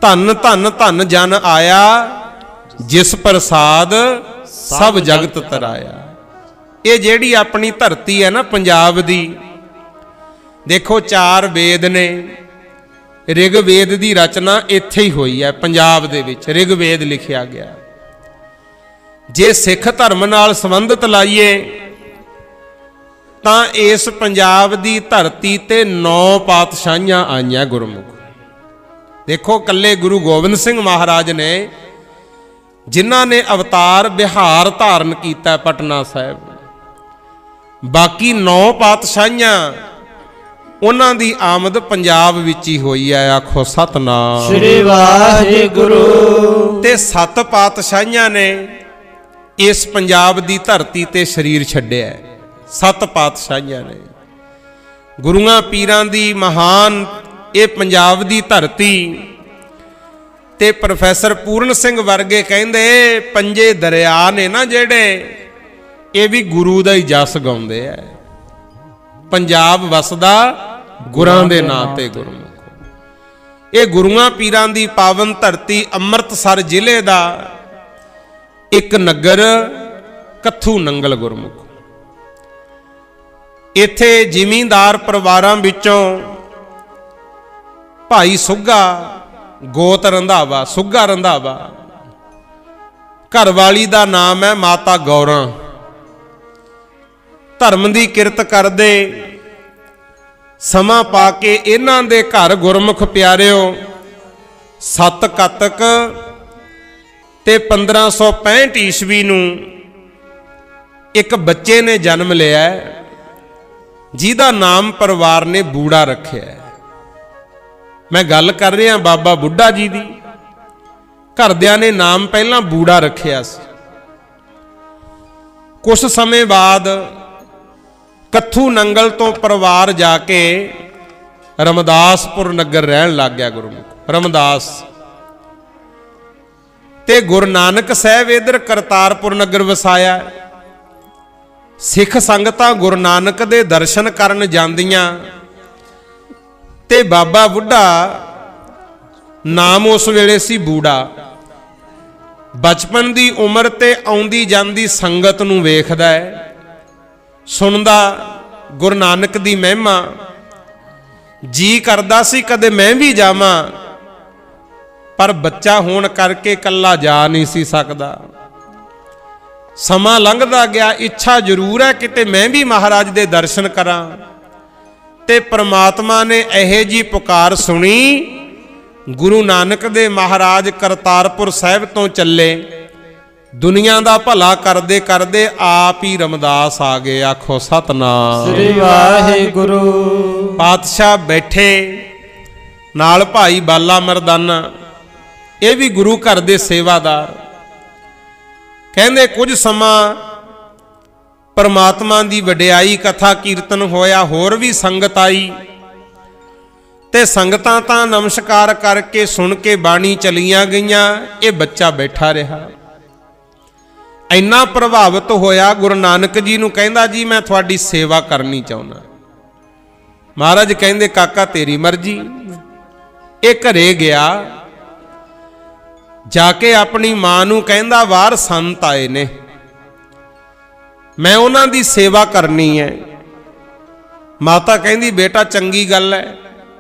धन धन धन जन आया, जिस प्रसाद सब जगत तराया। ये जेड़ी अपनी धरती है ना पंजाब दी, देखो 4 वेद ने, ऋगवेद की रचना इत्थे ही हुई है पंजाब दे विच, ऋगवेद लिखिया गया। जे सिख धर्म नाल संबंधित लाइए तां इस पंजाब दी धरती ते 9 पातशाहियां आईयां गुरमुख। देखो कल्ले गुरु गोबिंद सिंह महाराज ने, जिन्हां ने अवतार बिहार धारण किया पटना साहिब, बाकी 9 पातशाहियां उन्हां दी आमद पंजाब विच ही हुई है। आखो सतनाम श्री वाहिगुरु। ते 7 पातशाहियां ने इस पंजाब दी धरती ते शरीर छड्डिया। 7 पातशाहियां ने, गुरुआं पीरां दी महान ये पंजाब दी धरती। ते प्रोफैसर पूर्ण सिंह वर्गे कहंदे 5 दरिया ने ना जेड़े, ये भी गुरु दा ही जस गाउंदे है। पंजाब वसदा गुरां दे नां ते गुरमुख। ये गुरुआं पीरां दी पावन धरती अमृतसर जिले दा एक नगर कत्थू नंगल गुरमुख। इत्थे जिमींदार परिवारां विचों भाई सुग्गा, गोत रंधावा, सुग्गा रंधावा, घरवाली दा नाम है माता गौरा। धर्म की किरत करदे समा पा के इन्हां दे घर गुरमुख प्यारिओ 7 कतक ते 1565 ईस्वी नूं एक बच्चे ने जन्म लिया, जिहदा नाम परिवार ने बूढ़ा रखिया। मैं गल कर रहा बाबा बुढ़ा जी दी। घरदियां ने नाम पहला बूढ़ा रखिया सी। कुछ समय बाद कत्थू नंगल तो परिवार जाके रमदासपुर नगर रहन लग गया गुरमुख। रमदास ते गुरु नानक साहब इधर करतारपुर नगर वसाया। सिख संगतां गुरु नानक दे दर्शन करन जांदियां ते बाबा बुढ़ा, नाम उस वेले सी बूढ़ा, बचपन दी उम्र ते आउंदी जांदी संगत नूं वेखदा है, सुनदा गुरु नानक दी महिमा। जी करदा सी कदे मैं भी जावां, पर बच्चा होण करके कल्ला जा नहीं सी सकदा। समा लंघदा गया, इच्छा जरूर है किते मैं भी महाराज दे दर्शन करां। ते परमात्मा ने एहे जी पुकार सुनी। गुरु नानक दे महाराज करतारपुर साहिब तो चले, दुनिया दा भला करदे करदे आप ही रमदास आ गए। आखो सतनाम श्री वाहिगुरु। पातशाह बैठे नाल भाई बाला मरदाना, ये भी गुरु घर दे सेवादार। कहंदे कुछ समा परमात्मा दी वडियाई कथा कीर्तन होया, होर भी संगत आई ते संगतां तां नमस्कार करके सुन के बाणी चलियां गईयां। ये बच्चा बैठा रहा, इन्ना प्रभावित होया, गुरु नानक जी नूं कहंदा जी मैं थोड़ी सेवा करनी चाहुंदा। महाराज कहंदे काका तेरी मर्जी। ये घरे गया, जाके अपनी मां नूं कहंदा बाहर संत आए ने, मैं उन्हां दी सेवा करनी है। माता कहंदी बेटा चंगी गल है।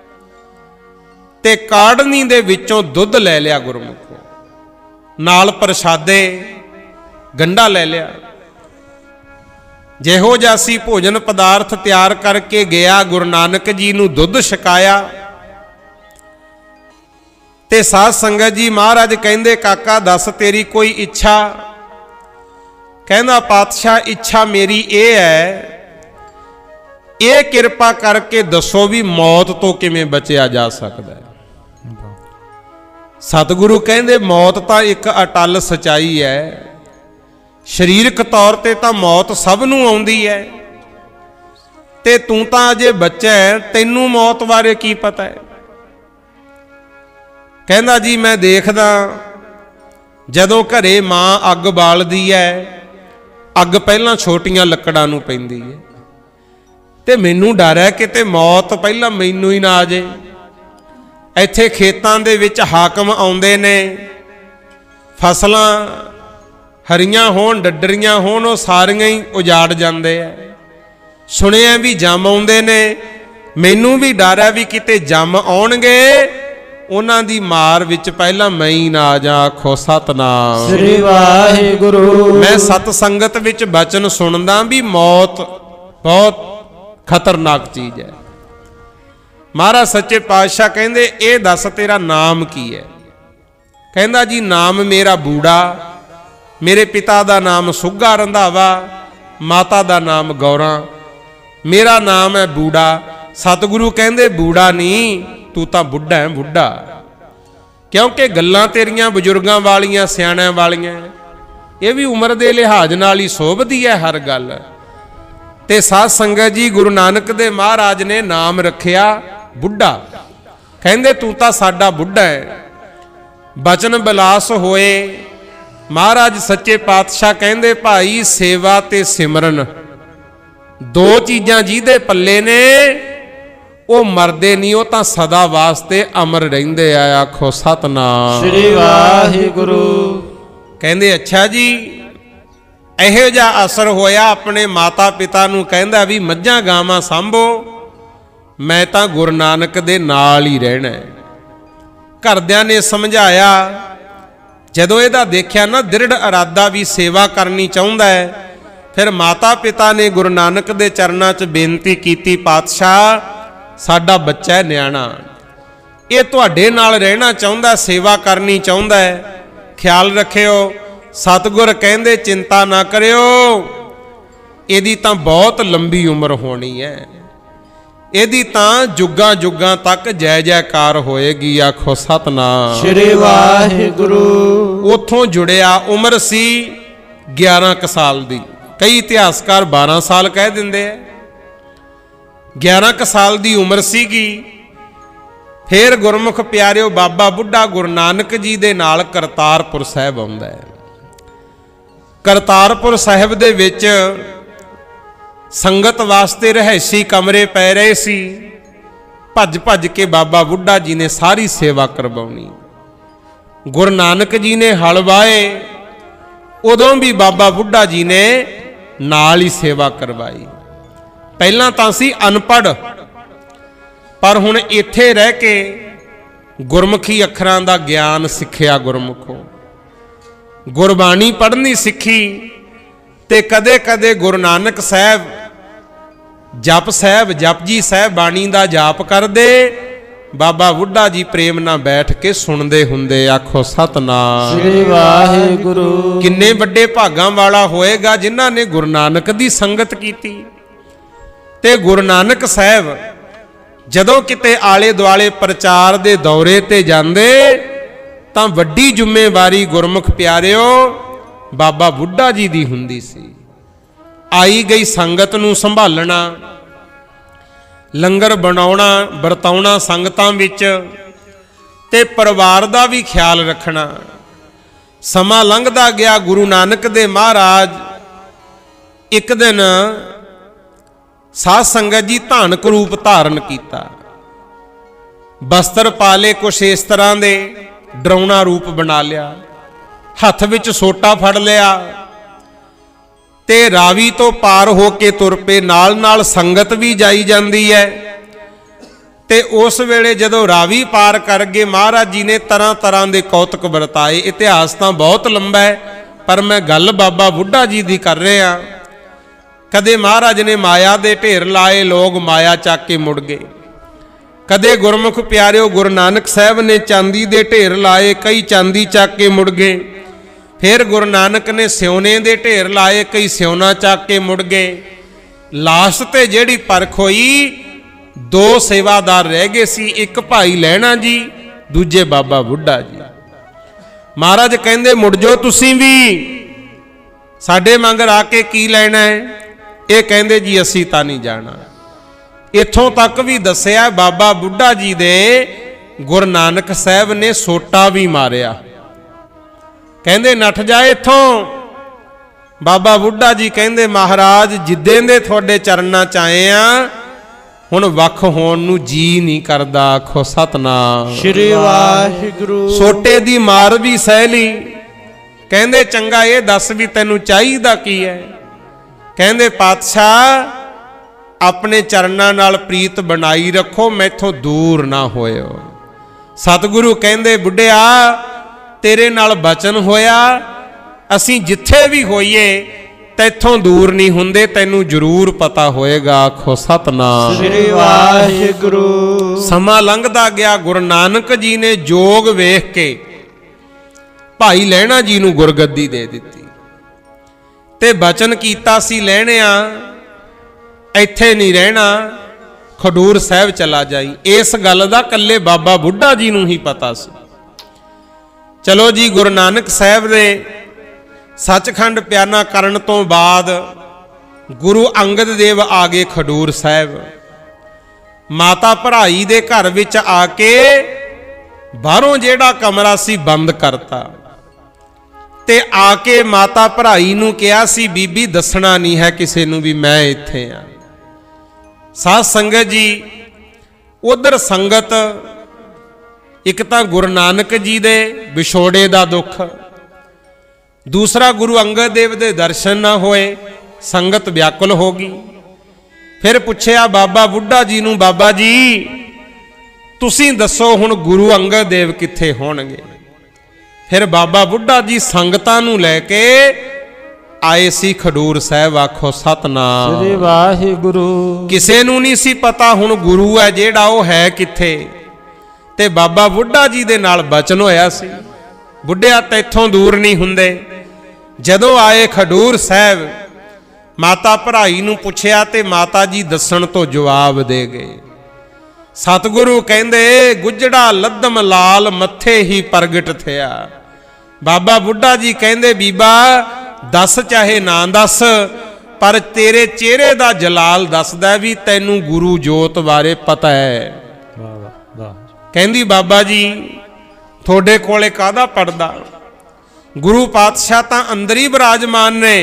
ते काढ़नी दे विचों दुध ले लिया गुरमुखो, नाल प्रसादे गंढा ले लिया। जिहो जिहा सी भोजन पदार्थ तैयार करके गया, गुरु नानक जी नूं दुध छकाया। ते साध संगत जी महाराज कहंदे काका दस तेरी कोई इच्छा। कहंदा पातशाह इच्छा मेरी ये है, ये किरपा करके दसो भी मौत तो किवें बचिया जा सकदा है। सतगुरु कहंदे मौत तां एक अटल सच्चाई है। शरीरक तौर ते तां मौत सब नूं आउंदी है, ते तूं तां अजे बच्चा है, तैनूं मौत बारे की पता है। कहंदा जी मैं देखदा जदों घरे मां अग बालदी है, अग पहलां छोटियां लकड़ां नूं पैंदी है, ते मैनूं डर है किते मौत पहलां मैनूं ही ना आ जाए। ਇੱਥੇ ਖੇਤਾਂ ਦੇ ਵਿੱਚ ਹਾਕਮ ਆਉਂਦੇ ਨੇ, ਫਸਲਾਂ ਹਰੀਆਂ ਹੋਣ ਡੱਡਰੀਆਂ ਹੋਣ ਉਹ ਸਾਰੀਆਂ ਹੀ ਉਜਾੜ ਜਾਂਦੇ ਆ। ਸੁਣਿਆ ਵੀ ਜੰਮ ਆਉਂਦੇ ਨੇ, ਮੈਨੂੰ ਵੀ ਡਰ ਹੈ ਵੀ ਕਿਤੇ ਜੰਮ ਆਉਣਗੇ, ਉਹਨਾਂ ਦੀ ਮਾਰ ਵਿੱਚ ਪਹਿਲਾਂ ਮੈਂ ਹੀ ਨਾ ਆ ਜਾ। ਆਖੋ ਸਤਨਾਮ ਸ੍ਰੀ ਵਾਹਿਗੁਰੂ। ਮੈਂ ਸਤ ਸੰਗਤ ਵਿੱਚ ਬਚਨ ਸੁਣਦਾ ਵੀ ਮੌਤ ਬਹੁਤ ਖਤਰਨਾਕ ਚੀਜ਼ ਹੈ। ਮਹਾਰਾਜ ਸੱਚੇ ਪਾਤਸ਼ਾਹ ਕਹਿੰਦੇ ਇਹ ਦੱਸ ਤੇਰਾ ਨਾਮ ਕੀ ਹੈ? ਕਹਿੰਦਾ ਜੀ ਨਾਮ ਮੇਰਾ ਬੂੜਾ, ਮੇਰੇ ਪਿਤਾ ਦਾ ਨਾਮ ਸੁੱਗਾ ਰੰਧਾਵਾ, ਮਾਤਾ ਦਾ ਨਾਮ ਗੌਰਾਂ, ਮੇਰਾ ਨਾਮ ਹੈ ਬੂੜਾ। ਸਤਿਗੁਰੂ ਕਹਿੰਦੇ ਬੂੜਾ ਨਹੀਂ, ਤੂੰ ਤਾਂ ਬੁੱਢਾ ਹੈ ਬੁੱਢਾ, ਕਿਉਂਕਿ ਗੱਲਾਂ ਤੇਰੀਆਂ ਬਜ਼ੁਰਗਾਂ ਵਾਲੀਆਂ ਸਿਆਣਿਆਂ ਵਾਲੀਆਂ, ਇਹ ਵੀ ਉਮਰ ਦੇ ਲਿਹਾਜ਼ ਨਾਲ ਹੀ ਸੋਭਦੀ ਹੈ ਹਰ ਗੱਲ। ਤੇ ਸਾਧ ਸੰਗਤ ਜੀ ਗੁਰੂ ਨਾਨਕ ਦੇ ਮਹਾਰਾਜ ਨੇ ਨਾਮ ਰੱਖਿਆ ਬੁੱਢਾ। ਕਹਿੰਦੇ ਤੂੰ ਤਾਂ ਸਾਡਾ ਬੁੱਢਾ ਹੈ। ਬਚਨ ਬਿਲਾਸ ਹੋਏ ਮਹਾਰਾਜ ਸੱਚੇ ਪਾਤਸ਼ਾਹ ਕਹਿੰਦੇ ਭਾਈ ਸੇਵਾ ਤੇ ਸਿਮਰਨ ਦੋ ਚੀਜ਼ਾਂ ਜਿਹਦੇ ਪੱਲੇ ਨੇ ਉਹ ਮਰਦੇ ਨਹੀਂ, ਉਹ ਤਾਂ ਸਦਾ ਵਾਸਤੇ ਅਮਰ ਰਹਿੰਦੇ ਆ। ਆਖੋ ਸਤਨਾਮ ਸ੍ਰੀ ਵਾਹਿਗੁਰੂ। ਕਹਿੰਦੇ ਅੱਛਾ ਜੀ, ਇਹੋ ਜਿਹਾ ਅਸਰ ਹੋਇਆ ਆਪਣੇ ਮਾਤਾ ਪਿਤਾ ਨੂੰ। ਕਹਿੰਦਾ ਵੀ ਮੱਝਾਂ ਗਾਵਾਂ ਸਾਂਭੋ, ਮੈਂ ਤਾਂ ਗੁਰੂ ਨਾਨਕ ਦੇ ਨਾਲ ਹੀ ਰਹਿਣਾ। ਘਰਦਿਆਂ ਨੇ ਸਮਝਾਇਆ, ਜਦੋਂ ਇਹਦਾ ਦੇਖਿਆ ਨਾ ਦ੍ਰਿੜ ਇਰਾਦਾ ਵੀ ਸੇਵਾ ਕਰਨੀ ਚਾਹੁੰਦਾ ਹੈ, ਫਿਰ ਮਾਤਾ ਪਿਤਾ ਨੇ ਗੁਰੂ ਨਾਨਕ ਦੇ ਚਰਨਾਂ 'ਚ ਬੇਨਤੀ ਕੀਤੀ, ਪਾਤਸ਼ਾਹ ਸਾਡਾ ਬੱਚਾ ਹੈ ਨਿਆਣਾ, ਇਹ ਤੁਹਾਡੇ ਨਾਲ ਰਹਿਣਾ ਚਾਹੁੰਦਾ, ਸੇਵਾ ਕਰਨੀ ਚਾਹੁੰਦਾ ਹੈ, ਖਿਆਲ ਰੱਖਿਓ। ਸਤਿਗੁਰ ਕਹਿੰਦੇ ਚਿੰਤਾ ਨਾ ਕਰਿਓ, ਇਹਦੀ ਤਾਂ ਬਹੁਤ ਲੰਬੀ ਉਮਰ ਹੋਣੀ ਹੈ, ਇਹਦੀ ਤਾਂ ਜੁਗਾਂ ਜੁਗਾਂ ਤੱਕ ਜੈ ਜੈਕਾਰ ਹੋਏਗੀ। ਆਖੋ ਸਤਨਾਮ ਸ੍ਰੀ ਵਾਹਿਗੁਰੂ। ਉੱਥੋਂ ਜੁੜਿਆ, ਉਮਰ ਸੀ 11 ਕੁ ਸਾਲ ਦੀ, ਕਈ ਇਤਿਹਾਸਕਾਰ 12 ਸਾਲ ਕਹਿ ਦਿੰਦੇ ਆ। 11 ਕੁ ਸਾਲ ਦੀ ਉਮਰ ਸੀਗੀ। ਫਿਰ ਗੁਰਮੁਖ ਪਿਆਰਿਓ ਬਾਬਾ ਬੁੱਢਾ ਗੁਰੂ ਨਾਨਕ ਜੀ ਦੇ ਨਾਲ ਕਰਤਾਰਪੁਰ ਸਾਹਿਬ ਆਉਂਦਾ ਹੈ। ਕਰਤਾਰਪੁਰ ਸਾਹਿਬ ਦੇ ਵਿੱਚ ਸੰਗਤ ਵਾਸਤੇ ਰਹਿਸ਼ੀ ਕਮਰੇ ਪੈ ਰਹੇ ਸੀ। ਭੱਜ ਭੱਜ ਕੇ ਬਾਬਾ ਬੁੱਢਾ ਜੀ ਨੇ ਸਾਰੀ ਸੇਵਾ ਕਰਵਾਉਣੀ। ਗੁਰੂ ਨਾਨਕ ਜੀ ਨੇ ਹਲ ਵਾਏ, ਉਦੋਂ ਵੀ ਬਾਬਾ ਬੁੱਢਾ ਜੀ ਨੇ ਨਾਲ ਹੀ ਸੇਵਾ ਕਰਵਾਈ। ਪਹਿਲਾਂ ਤਾਂ ਸੀ ਅਨਪੜ੍ਹ, ਪਰ ਹੁਣ ਇੱਥੇ ਰਹਿ ਕੇ ਗੁਰਮੁਖੀ ਅੱਖਰਾਂ ਦਾ ਗਿਆਨ ਸਿੱਖਿਆ। ਗੁਰਮੁਖੋਂ ਗੁਰਬਾਣੀ ਪੜ੍ਹਨੀ ਸਿੱਖੀ। ਤੇ ਕਦੇ ਕਦੇ ਗੁਰੂ ਨਾਨਕ ਸਾਹਿਬ ਜਪ ਸਾਹਿਬ ਜਪਜੀ ਸਾਹਿਬ ਬਾਣੀ ਦਾ ਜਾਪ ਕਰਦੇ, ਬਾਬਾ ਬੁੱਢਾ ਜੀ ਪ੍ਰੇਮ ਨਾਲ ਬੈਠ ਕੇ ਸੁਣਦੇ ਹੁੰਦੇ। ਆਖੋ ਸਤਨਾਮ ਸ੍ਰੀ ਵਾਹਿਗੁਰੂ। ਕਿੰਨੇ ਵੱਡੇ ਭਾਗਾਂ ਵਾਲਾ ਹੋਏਗਾ ਜਿਨ੍ਹਾਂ ਨੇ ਗੁਰੂ ਨਾਨਕ ਦੀ ਸੰਗਤ ਕੀਤੀ। ਤੇ ਗੁਰੂ ਨਾਨਕ ਸਾਹਿਬ ਜਦੋਂ ਕਿਤੇ ਆਲੇ ਦੁਆਲੇ ਪ੍ਰਚਾਰ ਦੇ ਦੌਰੇ ਤੇ ਜਾਂਦੇ ਤਾਂ ਵੱਡੀ ਜ਼ਿੰਮੇਵਾਰੀ ਗੁਰਮੁਖ ਪਿਆਰਿਓ ਬਾਬਾ ਬੁੱਢਾ ਜੀ ਦੀ ਹੁੰਦੀ ਸੀ। ਆਈ ਗਈ ਸੰਗਤ ਨੂੰ ਸੰਭਾਲਣਾ, ਲੰਗਰ ਬਣਾਉਣਾ ਵਰਤਾਉਣਾ ਸੰਗਤਾਂ ਵਿੱਚ, ਤੇ ਪਰਿਵਾਰ ਦਾ ਵੀ ਖਿਆਲ ਰੱਖਣਾ। ਸਮਾਂ ਲੰਘਦਾ ਗਿਆ। ਗੁਰੂ ਨਾਨਕ ਦੇ ਮਹਾਰਾਜ ਇੱਕ ਦਿਨ ਸਾਧ ਸੰਗਤ ਜੀ ਧਾਨਕ ਰੂਪ ਧਾਰਨ ਕੀਤਾ। ਬਸਤਰ ਪਾ ਲਏ ਕੁਛ ਇਸ ਤਰ੍ਹਾਂ ਦੇ, ਡਰਾਉਣਾ ਰੂਪ ਬਣਾ ਲਿਆ, ਹੱਥ ਵਿੱਚ ਸੋਟਾ ਫੜ ਲਿਆ ਤੇ ਰਾਵੀ ਤੋਂ ਪਾਰ ਹੋ ਕੇ ਤੁਰ ਪਏ। ਨਾਲ ਨਾਲ ਸੰਗਤ ਵੀ ਜਾਈ ਜਾਂਦੀ ਹੈ। ਤੇ ਉਸ ਵੇਲੇ ਜਦੋਂ ਰਾਵੀ ਪਾਰ ਕਰ ਗਏ, ਮਹਾਰਾਜ ਜੀ ਨੇ ਤਰ੍ਹਾਂ ਤਰ੍ਹਾਂ ਦੇ ਕੌਤਕ ਵਰਤਾਏ। ਇਤਿਹਾਸ ਤਾਂ ਬਹੁਤ ਲੰਬਾ ਹੈ, ਪਰ ਮੈਂ ਗੱਲ ਬਾਬਾ ਬੁੱਢਾ ਜੀ ਦੀ ਕਰ ਰਿਹਾ। ਕਦੇ ਮਹਾਰਾਜ ਨੇ ਮਾਇਆ ਦੇ ਢੇਰ ਲਾਏ, ਲੋਕ ਮਾਇਆ ਚੱਕ ਕੇ ਮੁੜ ਗਏ। ਕਦੇ ਗੁਰਮੁਖ ਪਿਆਰਿਓ ਗੁਰੂ ਨਾਨਕ ਸਾਹਿਬ ਨੇ ਚਾਂਦੀ ਦੇ ਢੇਰ ਲਾਏ, ਕਈ ਚਾਂਦੀ ਚੱਕ ਕੇ ਮੁੜ ਗਏ। ਫਿਰ ਗੁਰੂ ਨਾਨਕ ਨੇ ਸਿਉਨੇ ਦੇ ਢੇਰ ਲਾਏ, ਕਈ ਸਿਉਨਾ ਚੱਕ ਕੇ ਮੁੜ ਗਏ। ਲਾਸਟ ਤੇ ਜਿਹੜੀ ਪਰਖ ਹੋਈ, ਦੋ ਸੇਵਾਦਾਰ ਰਹਿ ਗਏ ਸੀ, ਇੱਕ ਭਾਈ ਲਹਿਣਾ ਜੀ, ਦੂਜੇ ਬਾਬਾ ਬੁੱਢਾ ਜੀ। ਮਹਾਰਾਜ ਕਹਿੰਦੇ ਮੁੜ ਜਾਓ ਤੁਸੀਂ ਵੀ, ਸਾਡੇ ਮੰਗਰ ਆ ਕੇ ਕੀ ਲੈਣਾ ਹੈ? ਇਹ ਕਹਿੰਦੇ ਜੀ ਅਸੀਂ ਤਾਂ ਨਹੀਂ ਜਾਣਾ। ਇੱਥੋਂ ਤੱਕ ਵੀ ਦੱਸਿਆ ਬਾਬਾ ਬੁੱਢਾ ਜੀ ਦੇ ਗੁਰੂ ਨਾਨਕ ਸਾਹਿਬ ਨੇ ਸੋਟਾ ਵੀ ਮਾਰਿਆ। ਕਹਿੰਦੇ ਨੱਠ ਜਾ ਇੱਥੋਂ। ਬਾਬਾ ਬੁੱਢਾ ਜੀ ਕਹਿੰਦੇ ਮਹਾਰਾਜ ਜਿੱਦਾਂ ਦੇ ਤੁਹਾਡੇ ਚਰਨਾਂ 'ਚ ਆਏ ਆ, ਹੁਣ ਵੱਖ ਹੋਣ ਨੂੰ ਜੀ ਨਹੀਂ ਕਰਦਾ। ਆਖੋ ਸਤਨਾਮ ਸ੍ਰੀ ਵਾਹਿਗੁਰੂ। ਸੋਟੇ ਦੀ ਮਾਰ ਵੀ ਸਹਿ ਲਈ। ਕਹਿੰਦੇ ਚੰਗਾ ਇਹ ਦੱਸ ਵੀ ਤੈਨੂੰ ਚਾਹੀਦਾ ਕੀ ਹੈ? ਕਹਿੰਦੇ ਪਾਤਸ਼ਾਹ ਆਪਣੇ ਚਰਨਾਂ ਨਾਲ ਪ੍ਰੀਤ ਬਣਾਈ ਰੱਖੋ, ਮੈਥੋਂ ਦੂਰ ਨਾ ਹੋਇਓ। ਸਤਿਗੁਰੂ ਕਹਿੰਦੇ ਬੁੱਢਿਆ ਤੇਰੇ ਨਾਲ ਬਚਨ ਹੋਇਆ, ਅਸੀਂ ਜਿੱਥੇ ਵੀ ਹੋਈਏ ਤੈਥੋਂ ਦੂਰ ਨਹੀਂ ਹੁੰਦੇ, ਤੈਨੂੰ ਜ਼ਰੂਰ ਪਤਾ ਹੋਏਗਾ। ਆਖੋ ਸਤਨਾਮ ਸ੍ਰੀ ਵਾਹਿਗੁਰੂ। ਸਮਾਂ ਲੰਘਦਾ ਗਿਆ। ਗੁਰੂ ਨਾਨਕ ਜੀ ਨੇ ਜੋਗ ਵੇਖ ਕੇ ਭਾਈ ਲਹਿਣਾ ਜੀ ਨੂੰ ਗੁਰਗੱਦੀ ਦੇ ਦਿੱਤੀ ਤੇ ਬਚਨ ਕੀਤਾ ਸੀ, ਲਹਿਣਿਆ ਇੱਥੇ ਨਹੀਂ ਰਹਿਣਾ, ਖਡੂਰ ਸਾਹਿਬ ਚਲਾ ਜਾਈ। ਇਸ ਗੱਲ ਦਾ ਇਕੱਲੇ ਬਾਬਾ ਬੁੱਢਾ ਜੀ ਨੂੰ ਹੀ ਪਤਾ ਸੀ। ਚਲੋ ਜੀ, ਗੁਰੂ ਨਾਨਕ ਸਾਹਿਬ ਦੇ ਸੱਚਖੰਡ ਪਿਆਨਾ ਕਰਨ ਤੋਂ ਬਾਅਦ ਗੁਰੂ ਅੰਗਦ ਦੇਵ ਆ ਗਏ ਖਡੂਰ ਸਾਹਿਬ। ਮਾਤਾ ਭਰਾਈ ਦੇ ਘਰ ਵਿੱਚ ਆ ਕੇ ਬਾਹਰੋਂ ਜਿਹੜਾ ਕਮਰਾ ਸੀ ਬੰਦ ਕਰਤਾ ਤੇ ਆ ਕੇ ਮਾਤਾ ਭਰਾਈ ਨੂੰ ਕਿਹਾ ਸੀ, ਬੀਬੀ ਦੱਸਣਾ ਨਹੀਂ ਹੈ ਕਿਸੇ ਨੂੰ ਵੀ ਮੈਂ ਇੱਥੇ ਆ। ਸਾਧ ਸੰਗਤ ਜੀ, ਉਧਰ ਸੰਗਤ, ਇੱਕ ਤਾਂ ਗੁਰੂ ਨਾਨਕ ਜੀ ਦੇ ਵਿਛੋੜੇ ਦਾ ਦੁੱਖ, ਦੂਸਰਾ ਗੁਰੂ ਅੰਗਦ ਦੇਵ ਦੇ ਦਰਸ਼ਨ ਨਾ ਹੋਏ, ਸੰਗਤ ਵਿਆਕੁਲ ਹੋ ਗਈ। ਫਿਰ ਪੁੱਛਿਆ ਬਾਬਾ ਬੁੱਢਾ ਜੀ ਨੂੰ, ਬਾਬਾ ਜੀ ਤੁਸੀਂ ਦੱਸੋ ਹੁਣ ਗੁਰੂ ਅੰਗਦ ਦੇਵ ਕਿੱਥੇ ਹੋਣਗੇ? ਫਿਰ ਬਾਬਾ ਬੁੱਢਾ ਜੀ ਸੰਗਤਾਂ ਨੂੰ ਲੈ ਕੇ ਆਏ ਸੀ ਖਡੂਰ ਸਾਹਿਬ। ਆਖੋ ਸਤਨਾਮ ਸ੍ਰੀ ਵਾਹਿਗੁਰੂ। ਕਿਸੇ ਨੂੰ ਨਹੀਂ ਸੀ ਪਤਾ ਹੁਣ ਗੁਰੂ ਹੈ ਜਿਹੜਾ ਉਹ ਹੈ ਕਿੱਥੇ, ਤੇ ਬਾਬਾ ਬੁੱਢਾ ਜੀ ਦੇ ਨਾਲ ਬਚਨ ਹੋਇਆ ਸੀ, ਬੁੱਢਿਆ ਤੈਥੋਂ ਦੂਰ ਨਹੀਂ ਹੁੰਦੇ। ਜਦੋਂ ਆਏ ਖਡੂਰ ਸਾਹਿਬ, ਮਾਤਾ ਭਰਾਈ ਨੂੰ ਪੁੱਛਿਆ ਤੇ ਮਾਤਾ ਜੀ ਦੱਸਣ ਤੋਂ ਜਵਾਬ ਦੇ ਗਏ। ਸਤਿਗੁਰੂ ਕਹਿੰਦੇ ਗੁੱਜੜਾ ਲੱਦਮ ਲਾਲ ਮੱਥੇ ਹੀ ਪ੍ਰਗਟ ਥਿਆ। ਬਾਬਾ ਬੁੱਢਾ ਜੀ ਕਹਿੰਦੇ ਬੀਬਾ ਦੱਸ ਚਾਹੇ ਨਾ ਦੱਸ, ਪਰ ਤੇਰੇ ਚਿਹਰੇ ਦਾ ਜਲਾਲ ਦੱਸਦਾ ਵੀ ਤੈਨੂੰ ਗੁਰੂ ਜੋਤ ਬਾਰੇ ਪਤਾ ਹੈ। ਵਾਹ ਵਾਹ ਵਾਹ। ਕਹਿੰਦੀ ਬਾਬਾ ਜੀ ਤੁਹਾਡੇ ਕੋਲੇ ਕਾਹਦਾ ਪੜਦਾ, ਗੁਰੂ ਪਾਤਸ਼ਾਹ ਤਾਂ ਅੰਦਰ ਹੀ ਬਿਰਾਜਮਾਨ ਨੇ,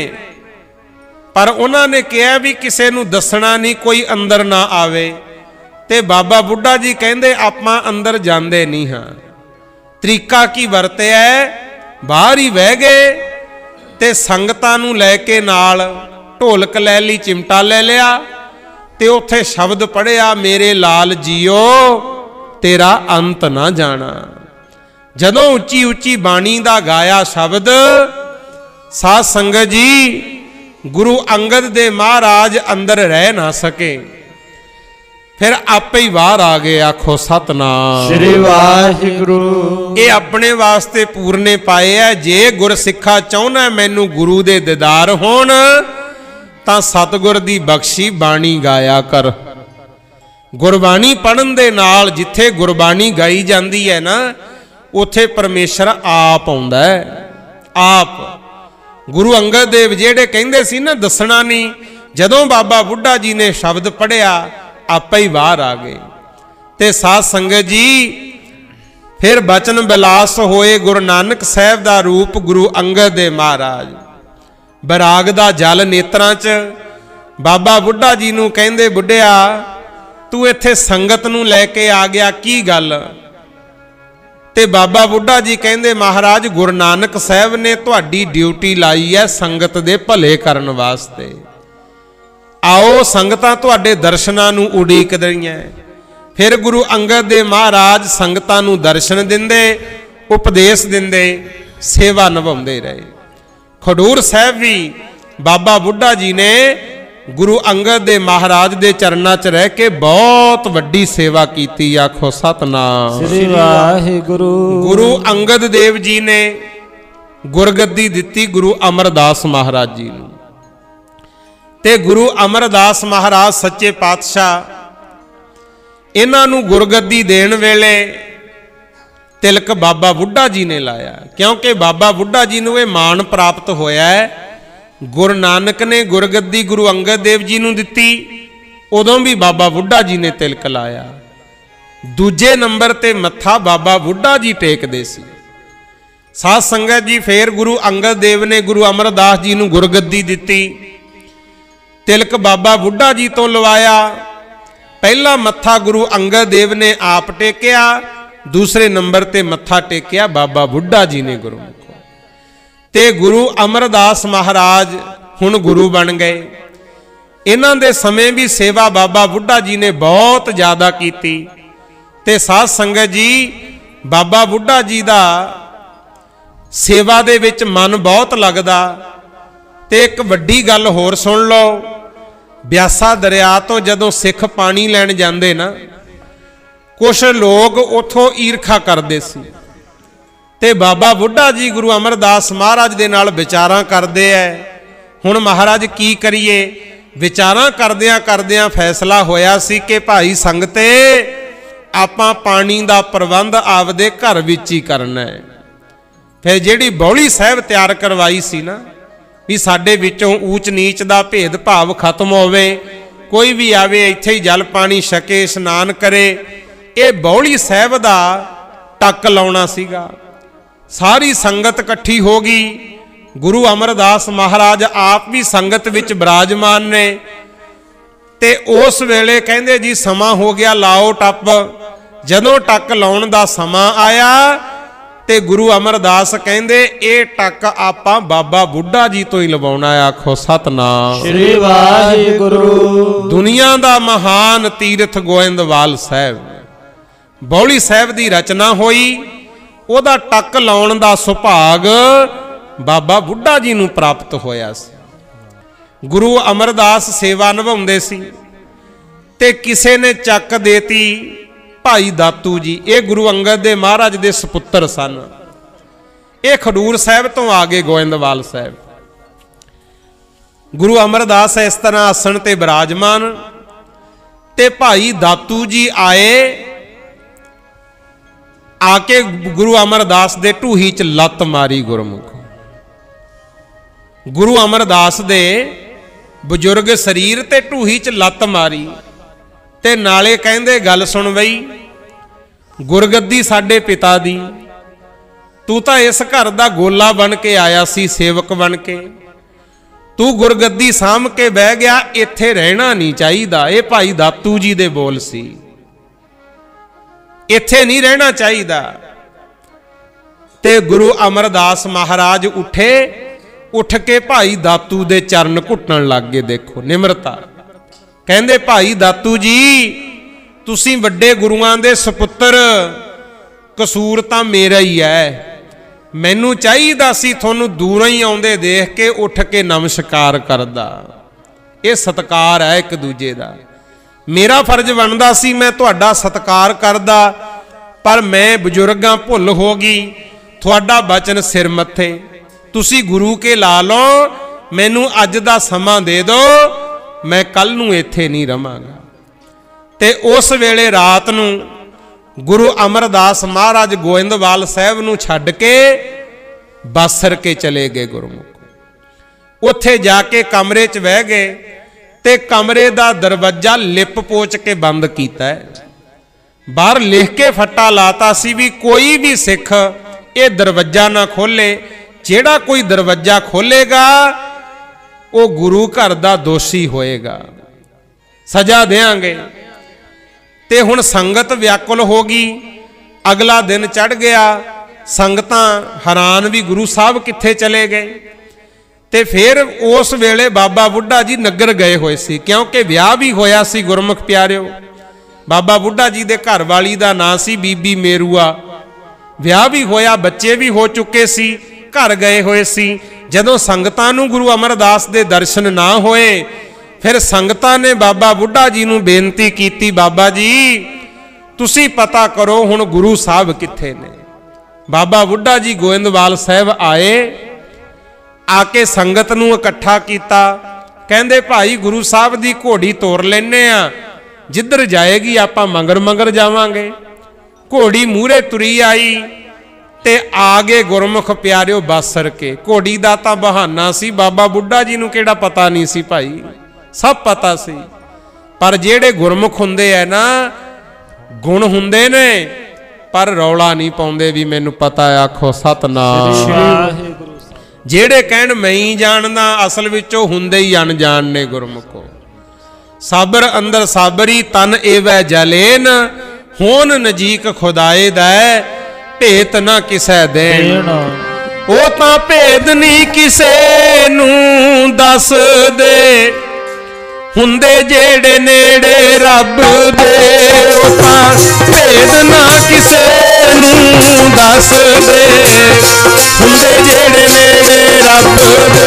ਪਰ ਉਹਨਾਂ ਨੇ ਕਿਹਾ ਵੀ ਕਿਸੇ ਨੂੰ ਦੱਸਣਾ ਨਹੀਂ, ਕੋਈ ਅੰਦਰ ਨਾ ਆਵੇ। ਤੇ ਬਾਬਾ ਬੁੱਢਾ ਜੀ ਕਹਿੰਦੇ ਆਪਾਂ ਅੰਦਰ ਜਾਂਦੇ ਨਹੀਂ ਹਾਂ। ਤਰੀਕਾ ਕੀ ਵਰਤਿਆ, ਬਾਹਰ ਹੀ ਬਹਿ ਗਏ ਤੇ ਸੰਗਤਾਂ ਨੂੰ ਲੈ ਕੇ ਨਾਲ ਢੋਲਕ ਲੈ ਲਈ, ਚਿਮਟਾ ਲੈ ਲਿਆ ਤੇ ਉੱਥੇ ਸ਼ਬਦ ਪੜਿਆ, ਮੇਰੇ ਲਾਲ ਜੀਓ ਤੇਰਾ ਅੰਤ ਨਾ ਜਾਣਾ। ਜਦੋਂ ਉੱਚੀ ਉੱਚੀ ਬਾਣੀ ਦਾ ਗਾਇਆ ਸ਼ਬਦ, ਸਾਧ ਸੰਗਤ ਜੀ ਗੁਰੂ ਅੰਗਦ ਦੇ ਮਹਾਰਾਜ ਅੰਦਰ ਰਹਿ ਨਾ ਸਕੇ, ਫਿਰ ਆਪੇ ਹੀ ਬਾਹਰ ਆ ਗਏ। ਆਖੋ ਸਤਨਾਮ ਸ੍ਰੀ ਵਾਹਿਗੁਰੂ। ਇਹ ਆਪਣੇ ਵਾਸਤੇ ਪੂਰਨੇ ਪਾਏ ਐ। ਜੇ ਗੁਰਸਿੱਖਾ ਚਾਹੁੰਦਾ ਮੈਨੂੰ ਗੁਰੂ ਦੇ ਦੀਦਾਰ ਹੋਣ ਤਾਂ ਸਤਿਗੁਰ ਦੀ ਬਖਸ਼ੀ ਬਾਣੀ ਗਾਇਆ ਕਰ। ਗੁਰਬਾਣੀ ਪੜਨ ਦੇ ਨਾਲ ਜਿੱਥੇ ਗੁਰਬਾਣੀ ਗਾਈ ਜਾਂਦੀ ਹੈ ਨਾ, ਉੱਥੇ ਪਰਮੇਸ਼ਰ ਆਪ ਆਉਂਦਾ ਹੈ। ਆਪ ਗੁਰੂ ਅੰਗਦ ਦੇਵ ਜਿਹੜੇ ਕਹਿੰਦੇ ਸੀ ਨਾ ਦੱਸਣਾ ਨਹੀਂ, ਜਦੋਂ ਬਾਬਾ ਬੁੱਢਾ ਜੀ ਨੇ ਸ਼ਬਦ ਪੜਿਆ ਆਪੇ ਹੀ ਬਾਹਰ ਆ ਗਏ। ਤੇ ਸਾਧ ਸੰਗਤ ਜੀ ਫਿਰ ਬਚਨ ਬਿਲਾਸ ਹੋਏ। ਗੁਰੂ ਨਾਨਕ ਸਾਹਿਬ ਦਾ ਰੂਪ ਗੁਰੂ ਅੰਗਦ ਦੇ ਮਹਾਰਾਜ, ਬਰਾਗ ਦਾ ਜਲ ਨੇਤਰਾਂ 'ਚ। ਬਾਬਾ ਬੁੱਢਾ ਜੀ ਨੂੰ ਕਹਿੰਦੇ ਬੁੱਢਿਆ ਤੂੰ ਇੱਥੇ ਸੰਗਤ ਨੂੰ ਲੈ ਕੇ ਆ ਗਿਆ, ਕੀ ਗੱਲ? ਤੇ ਬਾਬਾ ਬੁੱਢਾ ਜੀ ਕਹਿੰਦੇ ਮਹਾਰਾਜ ਗੁਰੂ ਨਾਨਕ ਸਾਹਿਬ ਨੇ ਤੁਹਾਡੀ ਡਿਊਟੀ ਲਾਈ ਹੈ ਸੰਗਤ ਦੇ ਭਲੇ ਕਰਨ ਵਾਸਤੇ। ਆਓ ਸੰਗਤਾਂ ਤੁਹਾਡੇ ਦਰਸ਼ਨਾਂ ਨੂੰ ਉਡੀਕ ਰਹੀਆਂ। ਫਿਰ ਗੁਰੂ ਅੰਗਦ ਦੇ ਮਹਾਰਾਜ ਸੰਗਤਾਂ ਨੂੰ ਦਰਸ਼ਨ ਦਿੰਦੇ, ਉਪਦੇਸ਼ ਦਿੰਦੇ, ਸੇਵਾ ਨਿਭਾਉਂਦੇ ਰਹੇ। ਖਡੂਰ ਸਾਹਿਬ ਵੀ ਬਾਬਾ ਬੁੱਢਾ ਜੀ ਨੇ ਗੁਰੂ ਅੰਗਦ ਦੇ ਮਹਾਰਾਜ ਦੇ ਚਰਨਾਂ 'ਚ ਰਹਿ ਕੇ ਬਹੁਤ ਵੱਡੀ ਸੇਵਾ ਕੀਤੀ। ਆਖੋ ਸਤਨਾਮ ਸ੍ਰੀ ਵਾਹਿਗੁਰੂ। ਗੁਰੂ ਅੰਗਦ ਦੇਵ ਜੀ ਨੇ ਗੁਰਗੱਦੀ ਦਿੱਤੀ ਗੁਰੂ ਅਮਰਦਾਸ ਮਹਾਰਾਜ ਜੀ ਨੂੰ, ਤੇ ਗੁਰੂ ਅਮਰਦਾਸ ਮਹਾਰਾਜ ਸੱਚੇ ਪਾਤਸ਼ਾਹ ਇਹਨਾਂ ਨੂੰ ਗੁਰਗੱਦੀ ਦੇਣ ਵੇਲੇ ਤਿਲਕ ਬਾਬਾ ਬੁੱਢਾ ਜੀ ਨੇ ਲਾਇਆ, ਕਿਉਂਕਿ ਬਾਬਾ ਬੁੱਢਾ ਜੀ ਨੂੰ ਇਹ ਮਾਣ ਪ੍ਰਾਪਤ ਹੋਇਆ ਹੈ। ਗੁਰੂ ਨਾਨਕ ਨੇ ਗੁਰਗੱਦੀ ਗੁਰੂ ਅੰਗਦ ਦੇਵ ਜੀ ਨੂੰ ਦਿੱਤੀ, ਉਦੋਂ ਵੀ ਬਾਬਾ ਬੁੱਢਾ ਜੀ ਨੇ ਤਿਲਕ ਲਾਇਆ। ਦੂਜੇ ਨੰਬਰ ਤੇ ਮੱਥਾ ਬਾਬਾ ਬੁੱਢਾ ਜੀ ਟੇਕਦੇ ਸੀ। ਸਾਧ ਸੰਗਤ ਜੀ ਫੇਰ ਗੁਰੂ ਅੰਗਦ ਦੇਵ ਨੇ ਗੁਰੂ ਅਮਰਦਾਸ ਜੀ ਨੂੰ ਗੁਰਗੱਦੀ ਦਿੱਤੀ, ਤਿਲਕ ਬਾਬਾ ਬੁੱਢਾ ਜੀ ਤੋਂ ਲਵਾਇਆ। पहला मत्था गुरु अंगद देव ने आप टेकिया, दूसरे नंबर ते मत्था टेकिया बाबा बुढ़ा जी ने गुरुमुखों। ते गुरु अमरदास महाराज हुण गुरु बन गए। इन्हां दे समय भी सेवा बाबा बुढ़ा जी ने बहुत ज़्यादा की। ते साध संगत जी बाबा बुढ़ा जी दा सेवा दे विच मन बहुत लगदा। ते एक वड्डी गल होर सुन लो, ब्यासा दरिया तो जदों सिख पानी लैण जांदे ना, कुछ लोग उथों ईरखा करते सी। ते बाबा बुढ़ा जी गुरु अमरदास महाराज दे नाल विचारां करदे है, हुण महाराज की करिए। विचारां करदियां करदियां फैसला होया सी कि भाई संगते आपां पानी दा प्रबंध आपदे घर विच ही करना है। फिर जिहड़ी बौली साहिब तैयार करवाई सी ना, भी साडे विचों ऊच नीच दा भेद भाव खत्म होवे, कोई भी आवे इत्थे ही जल पानी छके इशनान करे, ये बौली साहिब दा टक लाउणा सीगा। सारी संगत इकट्ठी हो गई। गुरु अमरदास महाराज आप भी संगत विच विराजमान ने। ते उस वेले कहंदे जी समा हो गया, लाओ टप। जदों टक लाउण दा समा आया ते गुरु अमरदास कहंदे ये टक आपां बाबा बुढ़ा जी तो ही लवाउणा है। आखो सतनाम श्री वाहिगुरु। दुनिया दा महान तीरथ गोइंदवाल साहिब, बौली साहिब दी रचना होई, ओदा टक लाउण दा सुभाग बाबा बुढ़ा जी नूं प्राप्त होया सी। गुरु अमरदास सेवा निभाउंदे सी ते किसे ने चक देती भाई दातू जी, ये गुरु अंगद दे महाराज दे सपुत्र सन। ये खडूर साहिब तो आ गए गोइंदवाल साहिब। गुरु अमरदास इस तरह आसन ते विराजमान ते भाई दातू जी आए, आके गुरु अमरदास दे ढूही च लत मारी। गुरमुख गुरु अमरदास दे बजुर्ग शरीर ते ढूही च लत मारी ते नाले कहंदे गल सुन बई, गुरगद्दी साडे पिता दी, तू तां इस घर दा गोला बन के आया सी, सेवक बन के तू गुरगद्दी साम के बह गया, इत्थे रहना नहीं चाहिदा। ये भाई दातू जी दे बोल सी, इत्थे नहीं रहना चाहिदा। ते गुरु अमरदास महाराज उठे, उठ के भाई दातू दे चरण घुटन लग गए। देखो निमरता, कहंदे भाई दातू जी तुसीं वड्डे गुरुआं दे सपुत्र, कसूर तां मेरा ही है, मैनू चाहिदा सी तुहानू दूरों ही आउंदे देख के उठ के नमस्कार करदा। ये सत्कार है एक दूजे दा, मेरा फर्ज बनदा सी मैं तुहाडा सत्कार करदा, पर मैं बजुर्गां भुल हो गई, तुहाडा वचन सिर मत्थे, तुसी गुरु के ला लो, मैनू अज दा समा दे दो, मैं कल नू इत्थे नहीं रवांगा। ते उस वेले रात नू गुरु अमरदास महाराज गोइंदवाल साहिब नू छड्ड के बासर के चले गए। गुरमुख उत्थे जाके कमरे च बह गए ते कमरे दा दरवाजा लिप पोच के बंद कीता है। बाहर लिख के फट्टा लाता सी भी कोई भी सिख ये दरवाजा ना खोले, जेड़ा कोई दरवाजा खोलेगा वो गुरु घर दा दोषी होएगा, सजा देंगे। ते हुण संगत व्याकुल हो गई। अगला दिन चढ़ गया, संगतां हैरान भी गुरु साहब कित्थे चले गए। ते फिर उस वेले बाबा बुढ़ा जी नगर गए हुए सी, क्योंकि ब्याह भी होया सी। गुरमुख प्यारिओ, बाबा बुढ़ा जी दे घर वाली दा नां सी बीबी मेरुआ, ब्याह भी होया, बच्चे भी हो चुके सी, घर गए हुए सी। जदों संगतां नूं गुरु अमरदास दे दर्शन ना होए, फिर संगतां ने बाबा बुढ़ा जी नूं बेनती कीती, बाबा जी तुसी पता करो हुण गुरु साहब कित्थे ने। बाबा बुढ़ा जी गोइंदवाल साहिब आए, आके संगत नूं इकट्ठा कीता, कहंदे भाई गुरु साहब दी घोड़ी तोर लैने आ, जिधर जाएगी आपां मंगर मंगर जावांगे। घोड़ी मूहरे तुरी आई ते आ गए गुरमुख प्यारिओ बासर के। घोड़ी दा तां बहाना सी, बाबा बुढ़ा जी नूं किहड़ा पता नहीं सी भाई, सब पता सी। पर जेड़े गुरमुख हुंदे है ना, गुण हुंदे ने, पर रौला नहीं पाउंदे भी मैनूं पता है। आखो सतनाम। जेड़े कहण मैं ही जानदा, असल विचों हुंदे ही अनजाण ने गुरमुखो। ਸਾਬਰ ਅੰਦਰ ਸਾਬਰੀ ਤਨ ਏਵੈ ਜਲੇਨ, ਹੋਨ ਨਜੀਕ ਖੁਦਾਏ ਦੈ ਭੇਤ ਨਾ ਕਿਸੈ ਦੇਣ। ਉਹ ਤਾਂ ਭੇਦ ਨਹੀਂ ਕਿਸੇ ਨੂੰ ਦੱਸਦੇ ਹੁੰਦੇ ਜਿਹੜੇ ਨੇੜੇ ਰੱਬ ਦੇ। ਉਹ ਤਾਂ ਭੇਦ ਨਾ ਕਿਸੇ ਨੂੰ ਦੱਸਦੇ ਹੁੰਦੇ ਜਿਹੜੇ ਨੇੜੇ ਰੱਬ ਦੇ।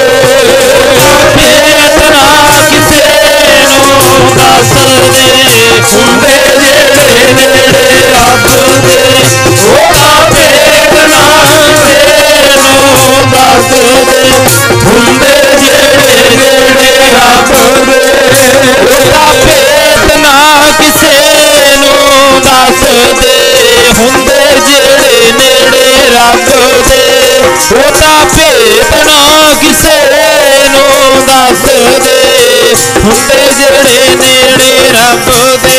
ਭੇਦ ਨਾ ਕਿਸੇ ਨੂੰ ਦੱਸਦੇ ਹੁੰਦੇ ਜਿਹੜੇ ਨੇੜੇ ਰੱਬ ਦੇ। ਉਹ ਤਾਂ ਭੇਦ ਨਾ ਕਿਸੇ ਨੂੰ ਦੱਸਦੇ ਹੁੰਦੇ ਜਿਹੜੇ ਨੇੜੇ ਰੱਬ ਦੇ। ਉਹਦਾ ਭੇਦ ਨਾ ਕਿਸੇ ਨੂੰ ਦੱਸਦੇ ਹੁੰਦੇ ਜਿਹੜੇ ਨੇੜੇ ਰੱਬ ਦੇ। ਉਹਦਾ ਭੇਦ ਨਾ ਕਿਸੇ ਨੂੰ ਦੱਸਦੇ ਹੁੰਦੇ ਜਿਹੜੇ ਨੇੜੇ ਰੱਬ ਦੇ।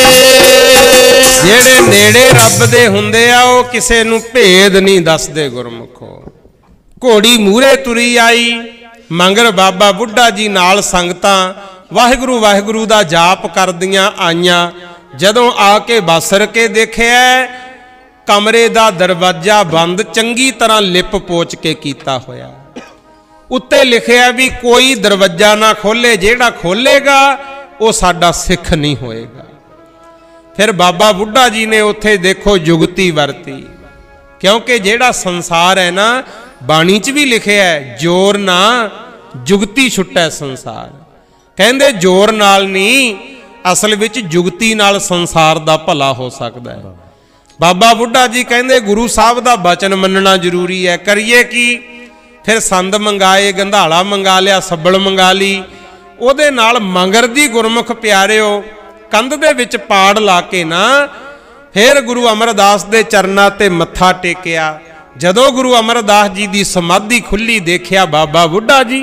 ਜਿਹੜੇ ਨੇੜੇ ਰੱਬ ਦੇ ਹੁੰਦੇ ਆ ਉਹ ਕਿਸੇ ਨੂੰ ਭੇਦ ਨਹੀਂ ਦੱਸਦੇ ਗੁਰਮੁਖੋ। ਘੋੜੀ ਮੂਹਰੇ ਤੁਰੀ ਆਈ, ਮੰਗਰ ਬਾਬਾ ਬੁੱਢਾ ਜੀ ਨਾਲ ਸੰਗਤਾਂ ਵਾਹਿਗੁਰੂ ਵਾਹਿਗੁਰੂ ਦਾ ਜਾਪ ਕਰਦੀਆਂ ਆਈਆਂ। ਜਦੋਂ ਆ ਕੇ ਬਾਸਰ ਕੇ ਦੇਖਿਆ ਕਮਰੇ ਦਾ ਦਰਵਾਜ਼ਾ ਬੰਦ, ਚੰਗੀ ਤਰ੍ਹਾਂ ਲਿਪ ਪੋਚ ਕੇ ਕੀਤਾ ਹੋਇਆ। ਉੱਤੇ ਲਿਖਿਆ ਵੀ ਕੋਈ ਦਰਵਾਜ਼ਾ ਨਾ ਖੋਲੇ, ਜਿਹੜਾ ਖੋਲੇਗਾ ਉਹ ਸਾਡਾ ਸਿੱਖ ਨਹੀਂ ਹੋਏਗਾ। ਫਿਰ ਬਾਬਾ ਬੁੱਢਾ ਜੀ ਨੇ ਉੱਥੇ ਦੇਖੋ ਜੁਗਤੀ ਵਰਤੀ, ਕਿਉਂਕਿ ਜਿਹੜਾ ਸੰਸਾਰ ਹੈ ਨਾ, ਬਾਣੀ 'ਚ ਵੀ ਲਿਖਿਆ ਹੈ ਜੋਰ ਨਾ ਜੁਗਤੀ ਛੁੱਟੈ ਸੰਸਾਰ। ਕਹਿੰਦੇ ਜ਼ੋਰ ਨਾਲ ਨਹੀਂ, ਅਸਲ ਵਿੱਚ ਜੁਗਤੀ ਨਾਲ ਸੰਸਾਰ ਦਾ ਭਲਾ ਹੋ ਸਕਦਾ ਹੈ। ਬਾਬਾ ਬੁੱਢਾ ਜੀ ਕਹਿੰਦੇ ਗੁਰੂ ਸਾਹਿਬ ਦਾ ਬਚਨ ਮੰਨਣਾ ਜ਼ਰੂਰੀ ਹੈ, ਕਰੀਏ ਕੀ? ਫਿਰ ਸੰਦ ਮੰਗਾਏ, ਗੰਧਾਲਾ ਮੰਗਾ ਲਿਆ, ਸੱਬਲ ਮੰਗਾ ਲਈ। ਉਹਦੇ ਨਾਲ ਮੰਗਰ ਦੀ ਗੁਰਮੁਖ ਪਿਆਰਿਓ ਕੰਧ ਦੇ ਵਿੱਚ ਪਾੜ ਲਾ ਕੇ ਨਾ, ਫਿਰ ਗੁਰੂ ਅਮਰਦਾਸ ਦੇ ਚਰਨਾਂ ਤੇ ਮੱਥਾ ਟੇਕਿਆ। ਜਦੋਂ ਗੁਰੂ ਅਮਰਦਾਸ ਜੀ ਦੀ ਸਮਾਧੀ ਖੁੱਲੀ ਦੇਖਿਆ ਬਾਬਾ ਬੁੱਢਾ ਜੀ,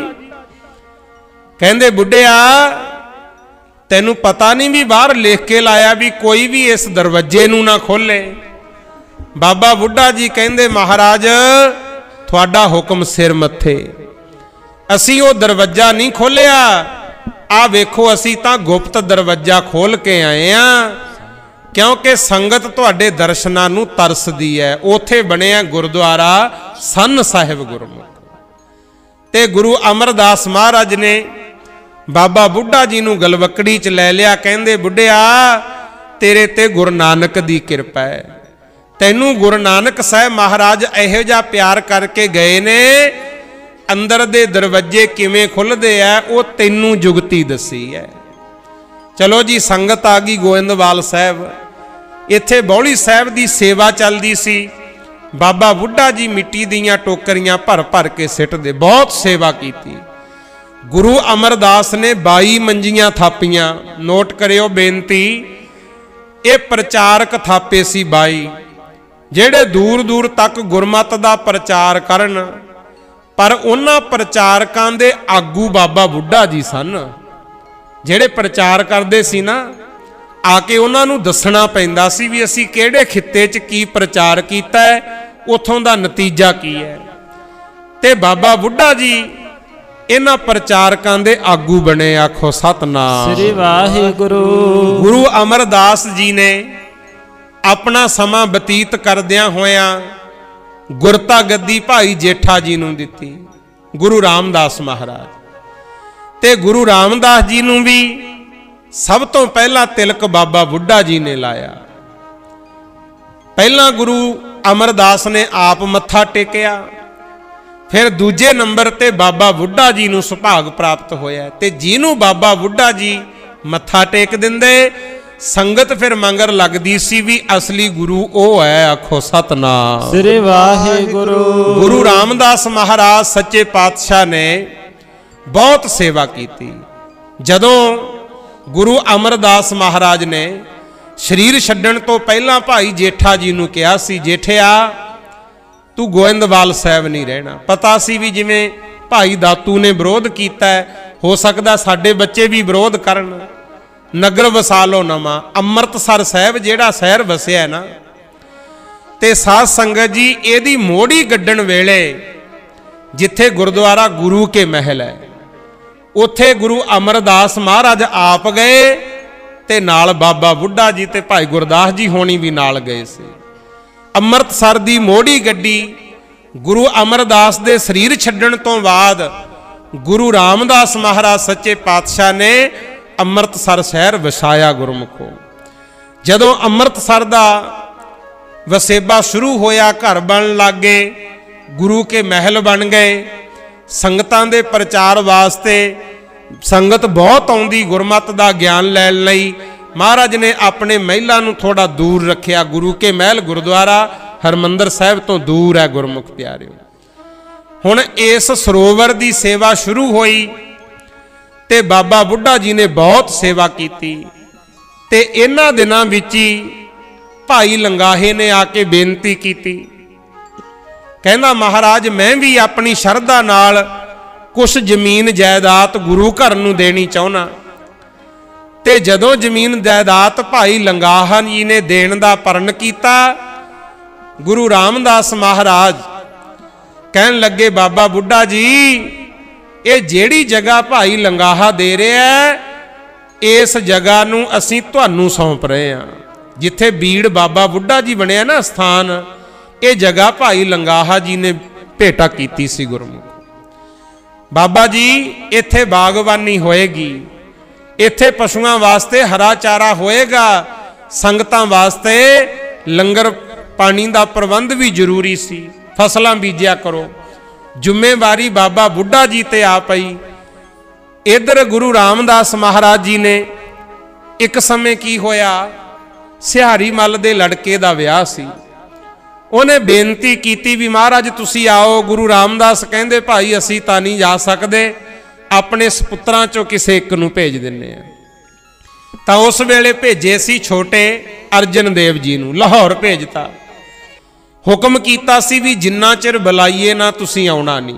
ਕਹਿੰਦੇ ਬੁੱਢਿਆ ਤੈਨੂੰ ਪਤਾ ਨਹੀਂ ਵੀ ਬਾਹਰ ਲਿਖ ਕੇ ਲਾਇਆ ਵੀ ਕੋਈ ਵੀ ਇਸ ਦਰਵਾਜ਼ੇ ਨੂੰ ਨਾ ਖੋਲੇ। ਬਾਬਾ ਬੁੱਢਾ ਜੀ ਕਹਿੰਦੇ ਮਹਾਰਾਜ ਤੁਹਾਡਾ ਹੁਕਮ ਸਿਰ ਮੱਥੇ, ਅਸੀਂ ਉਹ ਦਰਵਾਜ਼ਾ ਨਹੀਂ ਖੋਲਿਆ। ਆ ਵੇਖੋ ਅਸੀਂ ਤਾਂ ਗੁਪਤ ਦਰਵਾਜ਼ਾ ਖੋਲ ਕੇ ਆਏ ਆ, ਕਿਉਂਕਿ ਸੰਗਤ ਤੁਹਾਡੇ ਦਰਸ਼ਨਾਂ ਨੂੰ ਤਰਸਦੀ ਹੈ। ਉੱਥੇ ਬਣਿਆ ਗੁਰਦੁਆਰਾ ਸੰਨ ਸਾਹਿਬ ਗੁਰਮੁਖ। ਤੇ ਗੁਰੂ ਅਮਰਦਾਸ ਮਹਾਰਾਜ ਨੇ ਬਾਬਾ ਬੁੱਢਾ ਜੀ ਨੂੰ ਗਲਵਕੜੀ 'ਚ ਲੈ ਲਿਆ। ਕਹਿੰਦੇ ਬੁੱਢਿਆ ਤੇਰੇ ਤੇ ਗੁਰੂ ਨਾਨਕ ਦੀ ਕਿਰਪਾ ਹੈ, ਤੈਨੂੰ ਗੁਰੂ ਨਾਨਕ ਸਾਹਿਬ ਮਹਾਰਾਜ ਇਹੋ ਜਿਹਾ ਪਿਆਰ ਕਰਕੇ ਗਏ ਨੇ, ਅੰਦਰ ਦੇ ਦਰਵਾਜ਼ੇ ਕਿਵੇਂ ਖੁੱਲ੍ਹਦੇ ਆ ਉਹ ਤੈਨੂੰ ਜੁਗਤੀ ਦੱਸੀ ਹੈ। ਚਲੋ ਜੀ ਸੰਗਤ ਆ ਗਈ ਗੋਇੰਦਵਾਲ ਸਾਹਿਬ। ਇੱਥੇ ਬੌਲੀ ਸਾਹਿਬ ਦੀ ਸੇਵਾ ਚੱਲਦੀ ਸੀ। ਬਾਬਾ ਬੁੱਢਾ ਜੀ ਮਿੱਟੀ ਦੀਆਂ ਟੋਕਰੀਆਂ ਭਰ ਭਰ ਕੇ ਸਿੱਟਦੇ, ਬਹੁਤ ਸੇਵਾ ਕੀਤੀ। ਗੁਰੂ ਅਮਰਦਾਸ ਨੇ 22 ਮੰਜੀਆਂ ਥਾਪੀਆਂ। ਨੋਟ ਕਰਿਓ ਬੇਨਤੀ, ਇਹ ਪ੍ਰਚਾਰਕ ਥਾਪੇ ਸੀ 22, ਜਿਹੜੇ ਦੂਰ ਦੂਰ ਤੱਕ ਗੁਰਮਤਿ ਦਾ ਪ੍ਰਚਾਰ ਕਰਨ। ਪਰ ਉਹਨਾਂ ਪ੍ਰਚਾਰਕਾਂ ਦੇ ਆਗੂ ਬਾਬਾ ਬੁੱਢਾ ਜੀ ਸਨ। ਜਿਹੜੇ ਪ੍ਰਚਾਰ ਕਰਦੇ ਸੀ ਨਾ, ਆ ਕੇ ਉਹਨਾਂ ਨੂੰ ਦੱਸਣਾ ਪੈਂਦਾ ਸੀ ਵੀ ਅਸੀਂ ਕਿਹੜੇ ਖਿੱਤੇ 'ਚ ਕੀ ਪ੍ਰਚਾਰ ਕੀਤਾ ਹੈ, ਉਥੋਂ ਦਾ ਨਤੀਜਾ ਕੀ ਹੈ। ਤੇ ਬਾਬਾ ਬੁੱਢਾ ਜੀ ਇਹਨਾਂ ਪ੍ਰਚਾਰਕਾਂ ਦੇ ਆਗੂ ਬਣੇ। ਆਖੋ ਸਤਨਾਮ ਸ੍ਰੀ ਵਾਹਿਗੁਰੂ। ਗੁਰੂ ਅਮਰਦਾਸ ਜੀ ਨੇ ਆਪਣਾ ਸਮਾਂ ਬਤੀਤ ਕਰਦਿਆਂ ਹੋਇਆਂ ਗੁਰਤਾ ਗੱਦੀ ਭਾਈ ਜੇਠਾ ਜੀ ਨੂੰ ਦਿੱਤੀ, ਗੁਰੂ ਰਾਮਦਾਸ ਮਹਾਰਾਜ। ਤੇ ਗੁਰੂ ਰਾਮਦਾਸ ਜੀ ਨੂੰ ਵੀ ਸਭ ਤੋਂ ਪਹਿਲਾਂ ਤਿਲਕ ਬਾਬਾ ਬੁੱਢਾ ਜੀ ਨੇ ਲਾਇਆ। ਪਹਿਲਾਂ ਗੁਰੂ ਅਮਰਦਾਸ ਨੇ ਆਪ ਮੱਥਾ ਟੇਕਿਆ, ਫਿਰ ਦੂਜੇ ਨੰਬਰ ਤੇ ਬਾਬਾ ਬੁੱਢਾ ਜੀ ਨੂੰ ਸੁਭਾਗ ਪ੍ਰਾਪਤ ਹੋਇਆ। ਤੇ ਜਿਹਨੂੰ ਬਾਬਾ ਬੁੱਢਾ ਜੀ ਮੱਥਾ ਟੇਕ ਦਿੰਦੇ, ਸੰਗਤ ਫਿਰ ਮੰਗਰ ਲੱਗਦੀ ਸੀ ਵੀ ਅਸਲੀ ਗੁਰੂ ਉਹ ਹੈ। ਆਖੋ ਸਤਨਾਮ ਸ੍ਰੀ ਵਾਹਿਗੁਰੂ। ਗੁਰੂ ਰਾਮਦਾਸ ਮਹਾਰਾਜ ਸੱਚੇ ਪਾਤਸ਼ਾਹ ਨੇ ਬਹੁਤ ਸੇਵਾ ਕੀਤੀ। ਜਦੋਂ ਗੁਰੂ ਅਮਰਦਾਸ ਮਹਾਰਾਜ ਨੇ ਸਰੀਰ ਛੱਡਣ ਤੋਂ ਪਹਿਲਾਂ ਭਾਈ ਜੇਠਾ ਜੀ ਨੂੰ ਕਿਹਾ ਸੀ, ਜੇਠਿਆ ਤੂੰ ਗੋਇੰਦਵਾਲ ਸਾਹਿਬ ਨਹੀਂ ਰਹਿਣਾ। ਪਤਾ ਸੀ ਵੀ ਜਿਵੇਂ ਭਾਈ ਦਾਤੂ ਨੇ ਵਿਰੋਧ ਕੀਤਾ, ਹੋ ਸਕਦਾ ਸਾਡੇ ਬੱਚੇ ਵੀ ਵਿਰੋਧ ਕਰਨ। ਨਗਰ ਵਸਾ ਲੋ ਨਵਾਂ, ਅੰਮ੍ਰਿਤਸਰ ਸਾਹਿਬ ਜਿਹੜਾ ਸ਼ਹਿਰ ਵਸਿਆ ਨਾ। ਤੇ ਸਾਧ ਸੰਗਤ ਜੀ ਇਹਦੀ ਮੋੜੀ ਗੱਡਣ ਵੇਲੇ ਜਿੱਥੇ ਗੁਰਦੁਆਰਾ ਗੁਰੂ ਕੇ ਮਹਿਲ ਹੈ, ਉੱਥੇ ਗੁਰੂ ਅਮਰਦਾਸ ਮਹਾਰਾਜ ਆਪ ਗਏ ਤੇ ਨਾਲ ਬਾਬਾ ਬੁੱਢਾ ਜੀ ਤੇ ਭਾਈ ਗੁਰਦਾਸ ਜੀ ਹੋਣੀ ਵੀ ਨਾਲ ਗਏ ਸੀ। ਅੰਮ੍ਰਿਤਸਰ ਦੀ ਮੋੜੀ ਗੱਡੀ ਗੁਰੂ ਅਮਰਦਾਸ ਦੇ ਸਰੀਰ ਛੱਡਣ ਤੋਂ ਬਾਅਦ ਗੁਰੂ ਰਾਮਦਾਸ ਮਹਾਰਾਜ ਸੱਚੇ ਪਾਤਸ਼ਾਹ ਨੇ ਅੰਮ੍ਰਿਤਸਰ ਸ਼ਹਿਰ ਵਸਾਇਆ ਗੁਰਮੁਖੋ। ਜਦੋਂ ਅੰਮ੍ਰਿਤਸਰ ਦਾ ਵਸੇਬਾ ਸ਼ੁਰੂ ਹੋਇਆ, ਘਰ ਬਣਨ ਲੱਗ ਗਏ, ਗੁਰੂ ਕੇ ਮਹਿਲ ਬਣ ਗਏ। ਸੰਗਤਾਂ ਦੇ ਪ੍ਰਚਾਰ ਵਾਸਤੇ ਸੰਗਤ ਬਹੁਤ ਆਉਂਦੀ ਗੁਰਮਤ ਦਾ ਗਿਆਨ ਲੈਣ ਲਈ। ਮਹਾਰਾਜ ਨੇ ਆਪਣੇ ਮਹਿਲਾਂ ਨੂੰ ਥੋੜਾ ਦੂਰ ਰੱਖਿਆ। ਗੁਰੂ ਕੇ ਮਹਿਲ ਗੁਰਦੁਆਰਾ ਹਰਮੰਦਰ ਸਾਹਿਬ ਤੋਂ ਦੂਰ ਹੈ ਗੁਰਮੁਖ ਪਿਆਰਿਓ। ਹੁਣ ਇਸ ਸਰੋਵਰ ਦੀ ਸੇਵਾ ਸ਼ੁਰੂ ਹੋਈ ਤੇ ਬਾਬਾ ਬੁੱਢਾ ਜੀ ਨੇ ਬਹੁਤ ਸੇਵਾ ਕੀਤੀ। ਤੇ ਇਹਨਾਂ ਦਿਨਾਂ ਵਿੱਚ ਹੀ ਭਾਈ ਲੰਗਾਹੇ ਨੇ ਆ ਕੇ ਬੇਨਤੀ ਕੀਤੀ, ਕਹਿੰਦਾ ਮਹਾਰਾਜ ਮੈਂ ਵੀ ਆਪਣੀ ਸ਼ਰਧਾ ਨਾਲ ਕੁਛ ਜ਼ਮੀਨ ਜਾਇਦਾਦ ਗੁਰੂ ਘਰ ਨੂੰ ਦੇਣੀ ਚਾਹੁੰਦਾ। ਤੇ ਜਦੋਂ ਜ਼ਮੀਨ ਜਾਇਦਾਦ ਭਾਈ ਲੰਗਾਹਾ ਜੀ ਨੇ ਦੇਣ ਦਾ ਪਰਨ ਕੀਤਾ, ਗੁਰੂ ਰਾਮਦਾਸ ਮਹਾਰਾਜ ਕਹਿਣ ਲੱਗੇ ਬਾਬਾ ਬੁੱਢਾ ਜੀ ਇਹ ਜਿਹੜੀ ਜਗ੍ਹਾ ਭਾਈ ਲੰਗਾਹਾ ਦੇ ਰਿਹਾ ਇਸ ਜਗ੍ਹਾ ਨੂੰ ਅਸੀਂ ਤੁਹਾਨੂੰ ਸੌਂਪ ਰਹੇ ਹਾਂ। ਜਿੱਥੇ ਬੀੜ ਬਾਬਾ ਬੁੱਢਾ ਜੀ ਬਣਿਆ ਨਾ ਸਥਾਨ, ਇਹ ਜਗ੍ਹਾ ਭਾਈ ਲੰਗਾਹਾ ਜੀ ਨੇ ਭੇਟਾ ਕੀਤੀ ਸੀ ਗੁਰਮੁਖ। ਬਾਬਾ ਜੀ ਇੱਥੇ ਬਾਗਬਾਨੀ ਹੋਏਗੀ, ਇੱਥੇ ਪਸ਼ੂਆਂ ਵਾਸਤੇ ਹਰਾ ਚਾਰਾ ਹੋਏਗਾ, ਸੰਗਤਾਂ ਵਾਸਤੇ ਲੰਗਰ ਪਾਣੀ ਦਾ ਪ੍ਰਬੰਧ ਵੀ ਜ਼ਰੂਰੀ ਸੀ, ਫਸਲਾਂ ਬੀਜਿਆ ਕਰੋ। ਜ਼ਿੰਮੇਵਾਰੀ ਬਾਬਾ ਬੁੱਢਾ ਜੀ ਤੇ ਆ ਪਈ। ਇਧਰ ਗੁਰੂ ਰਾਮਦਾਸ ਮਹਾਰਾਜ ਜੀ ਨੇ ਇੱਕ ਸਮੇਂ ਕੀ ਹੋਇਆ, ਸਿਹਾਰੀ ਮੱਲ ਦੇ ਲੜਕੇ ਦਾ ਵਿਆਹ ਸੀ। ਉਹਨੇ ਬੇਨਤੀ ਕੀਤੀ ਵੀ ਮਹਾਰਾਜ ਤੁਸੀਂ ਆਓ। ਗੁਰੂ ਰਾਮਦਾਸ ਕਹਿੰਦੇ ਭਾਈ ਅਸੀਂ ਤਾਂ ਨਹੀਂ ਜਾ ਸਕਦੇ, ਆਪਣੇ ਸਪੁੱਤਰਾਂ ਚੋਂ ਕਿਸੇ ਇੱਕ ਨੂੰ ਭੇਜ ਦਿੰਨੇ ਆ। ਤਾਂ ਉਸ ਵੇਲੇ ਭੇਜੇ ਸੀ ਛੋਟੇ ਅਰਜਨ ਦੇਵ ਜੀ ਨੂੰ, ਲਾਹੌਰ ਭੇਜਤਾ। ਹੁਕਮ ਕੀਤਾ ਸੀ ਵੀ ਜਿੰਨਾ ਚਿਰ ਬੁਲਾਈਏ ਨਾ ਤੁਸੀਂ ਆਉਣਾ ਨਹੀਂ।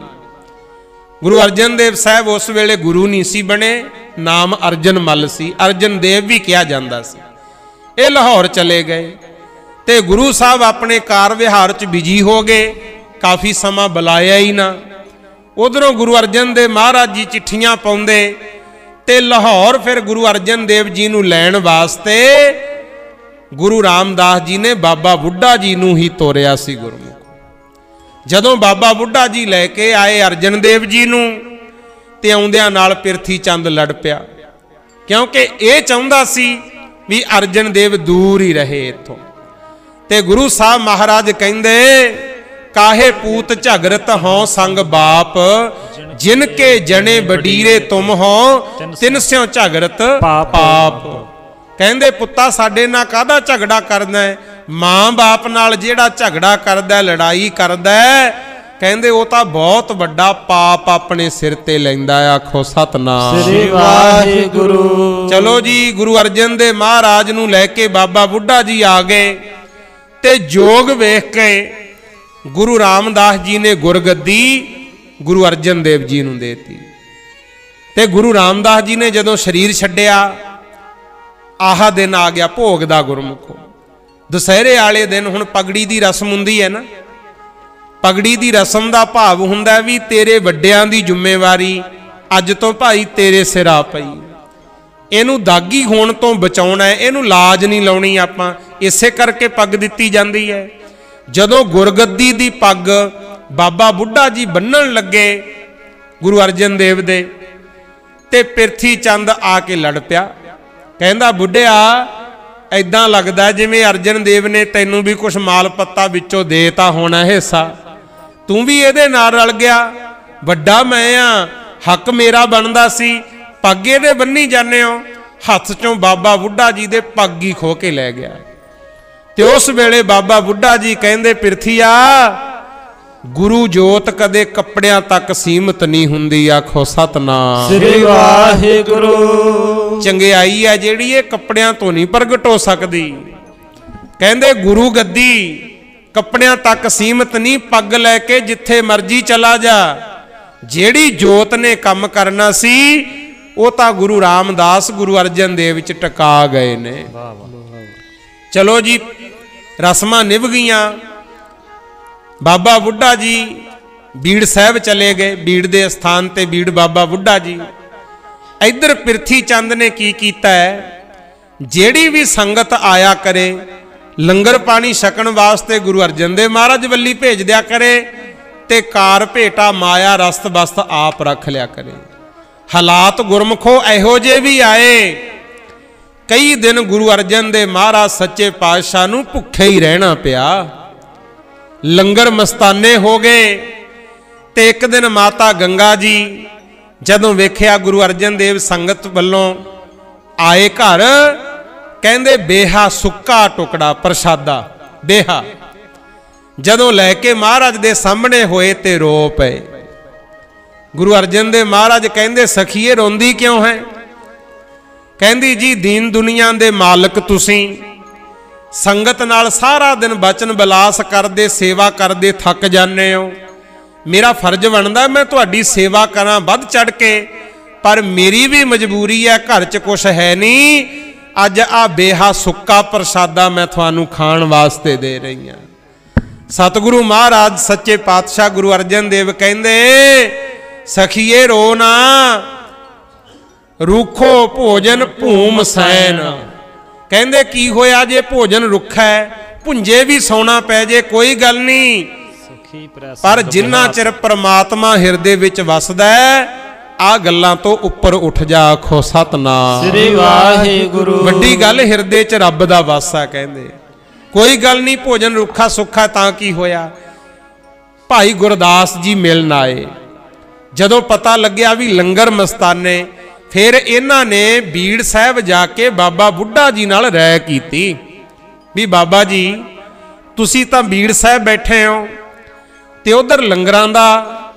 ਗੁਰੂ ਅਰਜਨ ਦੇਵ ਸਾਹਿਬ ਉਸ ਵੇਲੇ ਗੁਰੂ ਨਹੀਂ ਸੀ ਬਣੇ, ਨਾਮ ਅਰਜਨ ਮੱਲ ਸੀ, ਅਰਜਨ ਦੇਵ ਵੀ ਕਿਹਾ ਜਾਂਦਾ ਸੀ। ਇਹ ਲਾਹੌਰ ਚਲੇ ਗਏ ਤੇ ਗੁਰੂ ਸਾਹਿਬ ਆਪਣੇ ਕਾਰ ਵਿਹਾਰ 'ਚ ਬਿਜੀ ਹੋ ਗਏ, ਕਾਫੀ ਸਮਾਂ ਬੁਲਾਇਆ ਹੀ ਨਾ। ਉਧਰੋਂ ਗੁਰੂ ਅਰਜਨ ਦੇਵ ਮਹਾਰਾਜ ਜੀ ਚਿੱਠੀਆਂ ਪਾਉਂਦੇ ਤੇ ਲਾਹੌਰ ਫਿਰ ਗੁਰੂ ਅਰਜਨ ਦੇਵ ਜੀ ਨੂੰ ਲੈਣ ਵਾਸਤੇ ਗੁਰੂ ਰਾਮਦਾਸ ਜੀ ਨੇ ਬਾਬਾ ਬੁੱਢਾ ਜੀ ਨੂੰ ਹੀ ਤੋਰਿਆ ਸੀ ਗੁਰਮੁਖ। ਜਦੋਂ ਬਾਬਾ ਬੁੱਢਾ ਜੀ ਲੈ ਕੇ ਆਏ ਅਰਜਨ ਦੇਵ ਜੀ ਨੂੰ ਤੇ ਆਉਂਦਿਆਂ ਨਾਲ ਪਿਰਥੀ ਚੰਦ ਲੜ ਪਿਆ, ਕਿਉਂਕਿ ਇਹ ਚਾਹੁੰਦਾ ਸੀ ਵੀ ਅਰਜਨ ਦੇਵ ਦੂਰ ਹੀ ਰਹੇ ਇੱਥੋਂ। ਤੇ ਗੁਰੂ ਸਾਹਿਬ ਮਹਾਰਾਜ ਕਹਿੰਦੇ ਕਾਹੇ ਪੂਤ ਝਗਰਤ ਹੋਂ ਸੰਗ ਬਾਪ, ਜਿਨ ਕੇ ਜਣੇ ਬਡੀਰੇ ਤੁਮ ਹੋ, ਤਿਨ ਸਿਉ ਝਗਰਤ ਪਾਪ। ਕਹਿੰਦੇ ਪੁੱਤਾ ਸਾਡੇ ਨਾਲ ਕਾਹਦਾ ਝਗੜਾ ਕਰਦਾ ਹੈ, ਮਾਂ ਬਾਪ ਨਾਲ ਜਿਹੜਾ ਝਗੜਾ ਕਰਦਾ ਲੜਾਈ ਕਰਦਾ, ਕਹਿੰਦੇ ਉਹ ਤਾਂ ਬਹੁਤ ਵੱਡਾ ਪਾਪ ਆਪਣੇ ਸਿਰ ਤੇ ਲੈਂਦਾ। ਆਖੋ ਸਤਨਾਮ ਸ੍ਰੀ ਵਾਹਿਗੁਰੂ। ਚਲੋ ਜੀ, ਗੁਰੂ ਅਰਜਨ ਦੇਵ ਮਹਾਰਾਜ ਨੂੰ ਲੈ ਕੇ ਬਾਬਾ ਬੁੱਢਾ ਜੀ ਆ ਗਏ ਤੇ ਜੋਗ ਵੇਖ ਕੇ ਗੁਰੂ ਰਾਮਦਾਸ ਜੀ ਨੇ ਗੁਰਗੱਦੀ ਗੁਰੂ ਅਰਜਨ ਦੇਵ ਜੀ ਨੂੰ ਦੇਤੀ। ਤੇ ਗੁਰੂ ਰਾਮਦਾਸ ਜੀ ਨੇ ਜਦੋਂ ਸਰੀਰ ਛੱਡਿਆ, ਆਹ ਦਿਨ ਆ ਗਿਆ ਭੋਗ ਦਾ ਗੁਰਮੁਖੋ। ਦੁਸਹਿਰੇ ਵਾਲੇ ਦਿਨ ਹੁਣ ਪਗੜੀ ਦੀ ਰਸਮ ਹੁੰਦੀ ਹੈ ਨਾ, ਪਗੜੀ ਦੀ ਰਸਮ ਦਾ ਭਾਵ ਹੁੰਦਾ ਵੀ ਤੇਰੇ ਵੱਡਿਆਂ ਦੀ ਜ਼ਿੰਮੇਵਾਰੀ ਅੱਜ ਤੋਂ ਭਾਈ ਤੇਰੇ ਸਿਰ ਆ ਪਈ। ਇਹਨੂੰ ਦਾਗੀ ਹੋਣ ਤੋਂ ਬਚਾਉਣਾ ਹੈ, ਇਹਨੂੰ ਲਾਜ ਨਹੀਂ ਲਾਉਣੀ ਆਪਾਂ, ਇਸੇ ਕਰਕੇ ਪੱਗ ਦਿੱਤੀ ਜਾਂਦੀ ਹੈ। ਜਦੋਂ ਗੁਰਗੱਦੀ ਦੀ ਪੱਗ ਬਾਬਾ ਬੁੱਢਾ ਜੀ ਬੰਨਣ ਲੱਗੇ ਗੁਰੂ ਅਰਜਨ ਦੇਵ ਦੇ, ਤੇ ਪਿਰਥੀ ਚੰਦ ਆ ਕੇ ਲੜ ਪਿਆ। ਕਹਿੰਦਾ ਬੁੱਢਿਆ ਐਦਾਂ ਲੱਗਦਾ ਜਿਵੇਂ ਅਰਜਨ ਦੇਵ ਨੇ ਤੈਨੂੰ ਵੀ ਕੁਛ ਮਾਲ ਪੱਤਾ ਵਿੱਚੋਂ ਦੇਤਾ ਹੋਣਾ ਹਿੱਸਾ, ਤੂੰ ਵੀ ਇਹਦੇ ਨਾਲ ਰਲ ਗਿਆ। ਵੱਡਾ ਮੈਂ ਆ, ਹੱਕ ਮੇਰਾ ਬਣਦਾ ਸੀ, ਪੱਗ ਇਹਦੇ ਬੰਨੀ ਜਾਂਦੇ ਹੋ। ਹੱਥ ਚੋਂ ਬਾਬਾ ਬੁੱਢਾ ਜੀ ਦੇ ਪੱਗ ਹੀ ਖੋ ਕੇ ਲੈ ਗਿਆ। ਤੇ ਉਸ ਵੇਲੇ ਬਾਬਾ ਬੁੱਢਾ ਜੀ ਕਹਿੰਦੇ ਪਿਰਥੀਆ, ਗੁਰੂ ਜੋਤ ਕਦੇ ਕੱਪੜਿਆਂ ਤੱਕ ਸੀਮਤ ਨਹੀਂ ਹੁੰਦੀ। ਆਖੋ ਸਤਨਾਮ ਸ੍ਰੀ ਵਾਹਿਗੁਰੂ। ਚੰਗਿਆਈ ਹੈ ਜਿਹੜੀ ਇਹ ਕੱਪੜਿਆਂ ਤੋਂ ਨਹੀਂ ਪ੍ਰਗਟ ਹੋ ਸਕਦੀ। ਕਹਿੰਦੇ ਗੁਰੂ ਗੱਦੀ ਕੱਪੜਿਆਂ ਤੱਕ ਸੀਮਤ ਨਹੀਂ, ਪੱਗ ਲੈ ਕੇ ਜਿੱਥੇ ਮਰਜੀ ਚਲਾ ਜਾ। ਜਿਹੜੀ ਜੋਤ ਨੇ ਕੰਮ ਕਰਨਾ ਸੀ ਉਹ ਤਾਂ ਗੁਰੂ ਰਾਮਦਾਸ ਗੁਰੂ ਅਰਜਨ ਦੇਵ ਵਿੱਚ ਟਿਕਾ ਗਏ ਨੇ। ਚਲੋ ਜੀ, ਰਸਮਾਂ ਨਿਭ ਗਈਆਂ। ਬਾਬਾ ਬੁੱਢਾ ਜੀ ਬੀੜ ਸਾਹਿਬ ਚਲੇ ਗਏ, ਬੀੜ ਦੇ ਸਥਾਨ ਤੇ ਬੀੜ ਬਾਬਾ ਬੁੱਢਾ ਜੀ। ਇੱਧਰ ਪਿਰਥੀ ਚੰਦ ਨੇ ਕੀ ਕੀਤਾ ਹੈ, ਜਿਹੜੀ ਵੀ ਸੰਗਤ ਆਇਆ ਕਰੇ ਲੰਗਰ ਪਾਣੀ ਛਕਣ ਵਾਸਤੇ ਗੁਰੂ ਅਰਜਨ ਦੇਵ ਮਹਾਰਾਜ ਵੱਲੀ ਭੇਜ ਦਿਆ ਕਰੇ ਤੇ ਕਾਰ ਭੇਟਾ ਮਾਇਆ ਰਸਤ ਬਸਤ ਆਪ ਰੱਖ ਲਿਆ ਕਰੇ। ਹਾਲਾਤ ਗੁਰਮੁਖੋ ਇਹੋ ਜਿਹੇ ਵੀ ਆਏ, ਕਈ ਦਿਨ ਗੁਰੂ ਅਰਜਨ ਦੇਵ ਮਹਾਰਾਜ ਸੱਚੇ ਪਾਤਸ਼ਾਹ ਨੂੰ ਭੁੱਖੇ ਹੀ ਰਹਿਣਾ ਪਿਆ, ਲੰਗਰ ਮਸਤਾਨੇ ਹੋ ਗਏ। ਤੇ ਇੱਕ ਦਿਨ ਮਾਤਾ ਗੰਗਾ ਜੀ ਜਦੋਂ ਵੇਖਿਆ ਗੁਰੂ ਅਰਜਨ ਦੇਵ ਸੰਗਤ ਵੱਲੋਂ ਆਏ ਘਰ, ਕਹਿੰਦੇ ਬੇਹਾ ਸੁੱਕਾ ਟੁਕੜਾ ਪ੍ਰਸ਼ਾਦਾ ਬੇਹਾ ਜਦੋਂ ਲੈ ਕੇ ਮਹਾਰਾਜ ਦੇ ਸਾਹਮਣੇ ਹੋਏ ਤੇ ਰੋ ਪਏ। ਗੁਰੂ ਅਰਜਨ ਦੇਵ ਮਹਾਰਾਜ ਕਹਿੰਦੇ ਸਖੀਏ ਰੋਂਦੀ ਕਿਉਂ ਹੈ? ਕਹਿੰਦੀ ਜੀ ਦੀਨ ਦੁਨੀਆ ਦੇ ਮਾਲਕ ਤੁਸੀਂ, ਸੰਗਤ ਨਾਲ ਸਾਰਾ ਦਿਨ ਬਚਨ ਬਿਲਾਸ ਕਰਦੇ ਸੇਵਾ ਕਰਦੇ ਥੱਕ ਜਾਂਦੇ ਹੋ, ਮੇਰਾ ਫਰਜ਼ ਬਣਦਾ ਮੈਂ ਤੁਹਾਡੀ ਸੇਵਾ ਕਰਾਂ ਵੱਧ ਚੜ ਕੇ, ਪਰ ਮੇਰੀ ਵੀ ਮਜਬੂਰੀ ਹੈ, ਘਰ 'ਚ ਕੁਛ ਹੈ ਨਹੀਂ, ਅੱਜ ਆ ਬੇਹਾ ਸੁੱਕਾ ਪ੍ਰਸ਼ਾਦਾ ਮੈਂ ਤੁਹਾਨੂੰ ਖਾਣ ਵਾਸਤੇ ਦੇ ਰਹੀ ਹਾਂ। ਸਤਿਗੁਰੂ ਮਹਾਰਾਜ ਸੱਚੇ ਪਾਤਸ਼ਾਹ ਗੁਰੂ ਅਰਜਨ ਦੇਵ ਕਹਿੰਦੇ ਸਖੀਏ ਰੋ ਨਾ, ਰੁੱਖੋ ਭੋਜਨ ਭੂਮ ਸੈਨ। ਕਹਿੰਦੇ ਕੀ ਹੋਇਆ ਜੇ ਭੋਜਨ ਰੁੱਖਾ ਹੈ, ਭੁੰਜੇ ਵੀ ਸੌਣਾ ਪੈ ਜੇ ਕੋਈ ਗੱਲ ਨਹੀਂ, ਪਰ ਜਿੰਨਾ ਚਿਰ ਪ੍ਰਮਾਤਮਾ ਹਿਰਦੇ ਵਿੱਚ ਵਸਦਾ ਆ ਗੱਲਾਂ ਤੋਂ ਉੱਪਰ ਉੱਠ ਜਾ, ਆਖੋ ਸਤਨਾਮ ਸ੍ਰੀ ਵਾਹਿਗੁਰੂ। ਵੱਡੀ ਗੱਲ ਹਿਰਦੇ 'ਚ ਰੱਬ ਦਾ ਵਾਸਾ। ਕਹਿੰਦੇ ਕੋਈ ਗੱਲ ਨਹੀਂ, ਭੋਜਨ ਰੁੱਖਾ ਸੁੱਖਾ ਤਾਂ ਕੀ ਹੋਇਆ। ਭਾਈ ਗੁਰਦਾਸ ਜੀ ਮਿਲਣ ਆਏ, ਜਦੋਂ ਪਤਾ ਲੱਗਿਆ ਵੀ ਲੰਗਰ ਮਸਤਾਨੇ, ਫਿਰ ਇਹਨਾਂ ਨੇ ਬੀੜ ਸਾਹਿਬ ਜਾ ਕੇ ਬਾਬਾ ਬੁੱਢਾ ਜੀ ਨਾਲ ਰਾਏ ਕੀਤੀ ਵੀ ਬਾਬਾ ਜੀ ਤੁਸੀਂ ਤਾਂ ਬੀੜ ਸਾਹਿਬ ਬੈਠੇ ਹੋ ਤੇ ਉਧਰ ਲੰਗਰਾਂ ਦਾ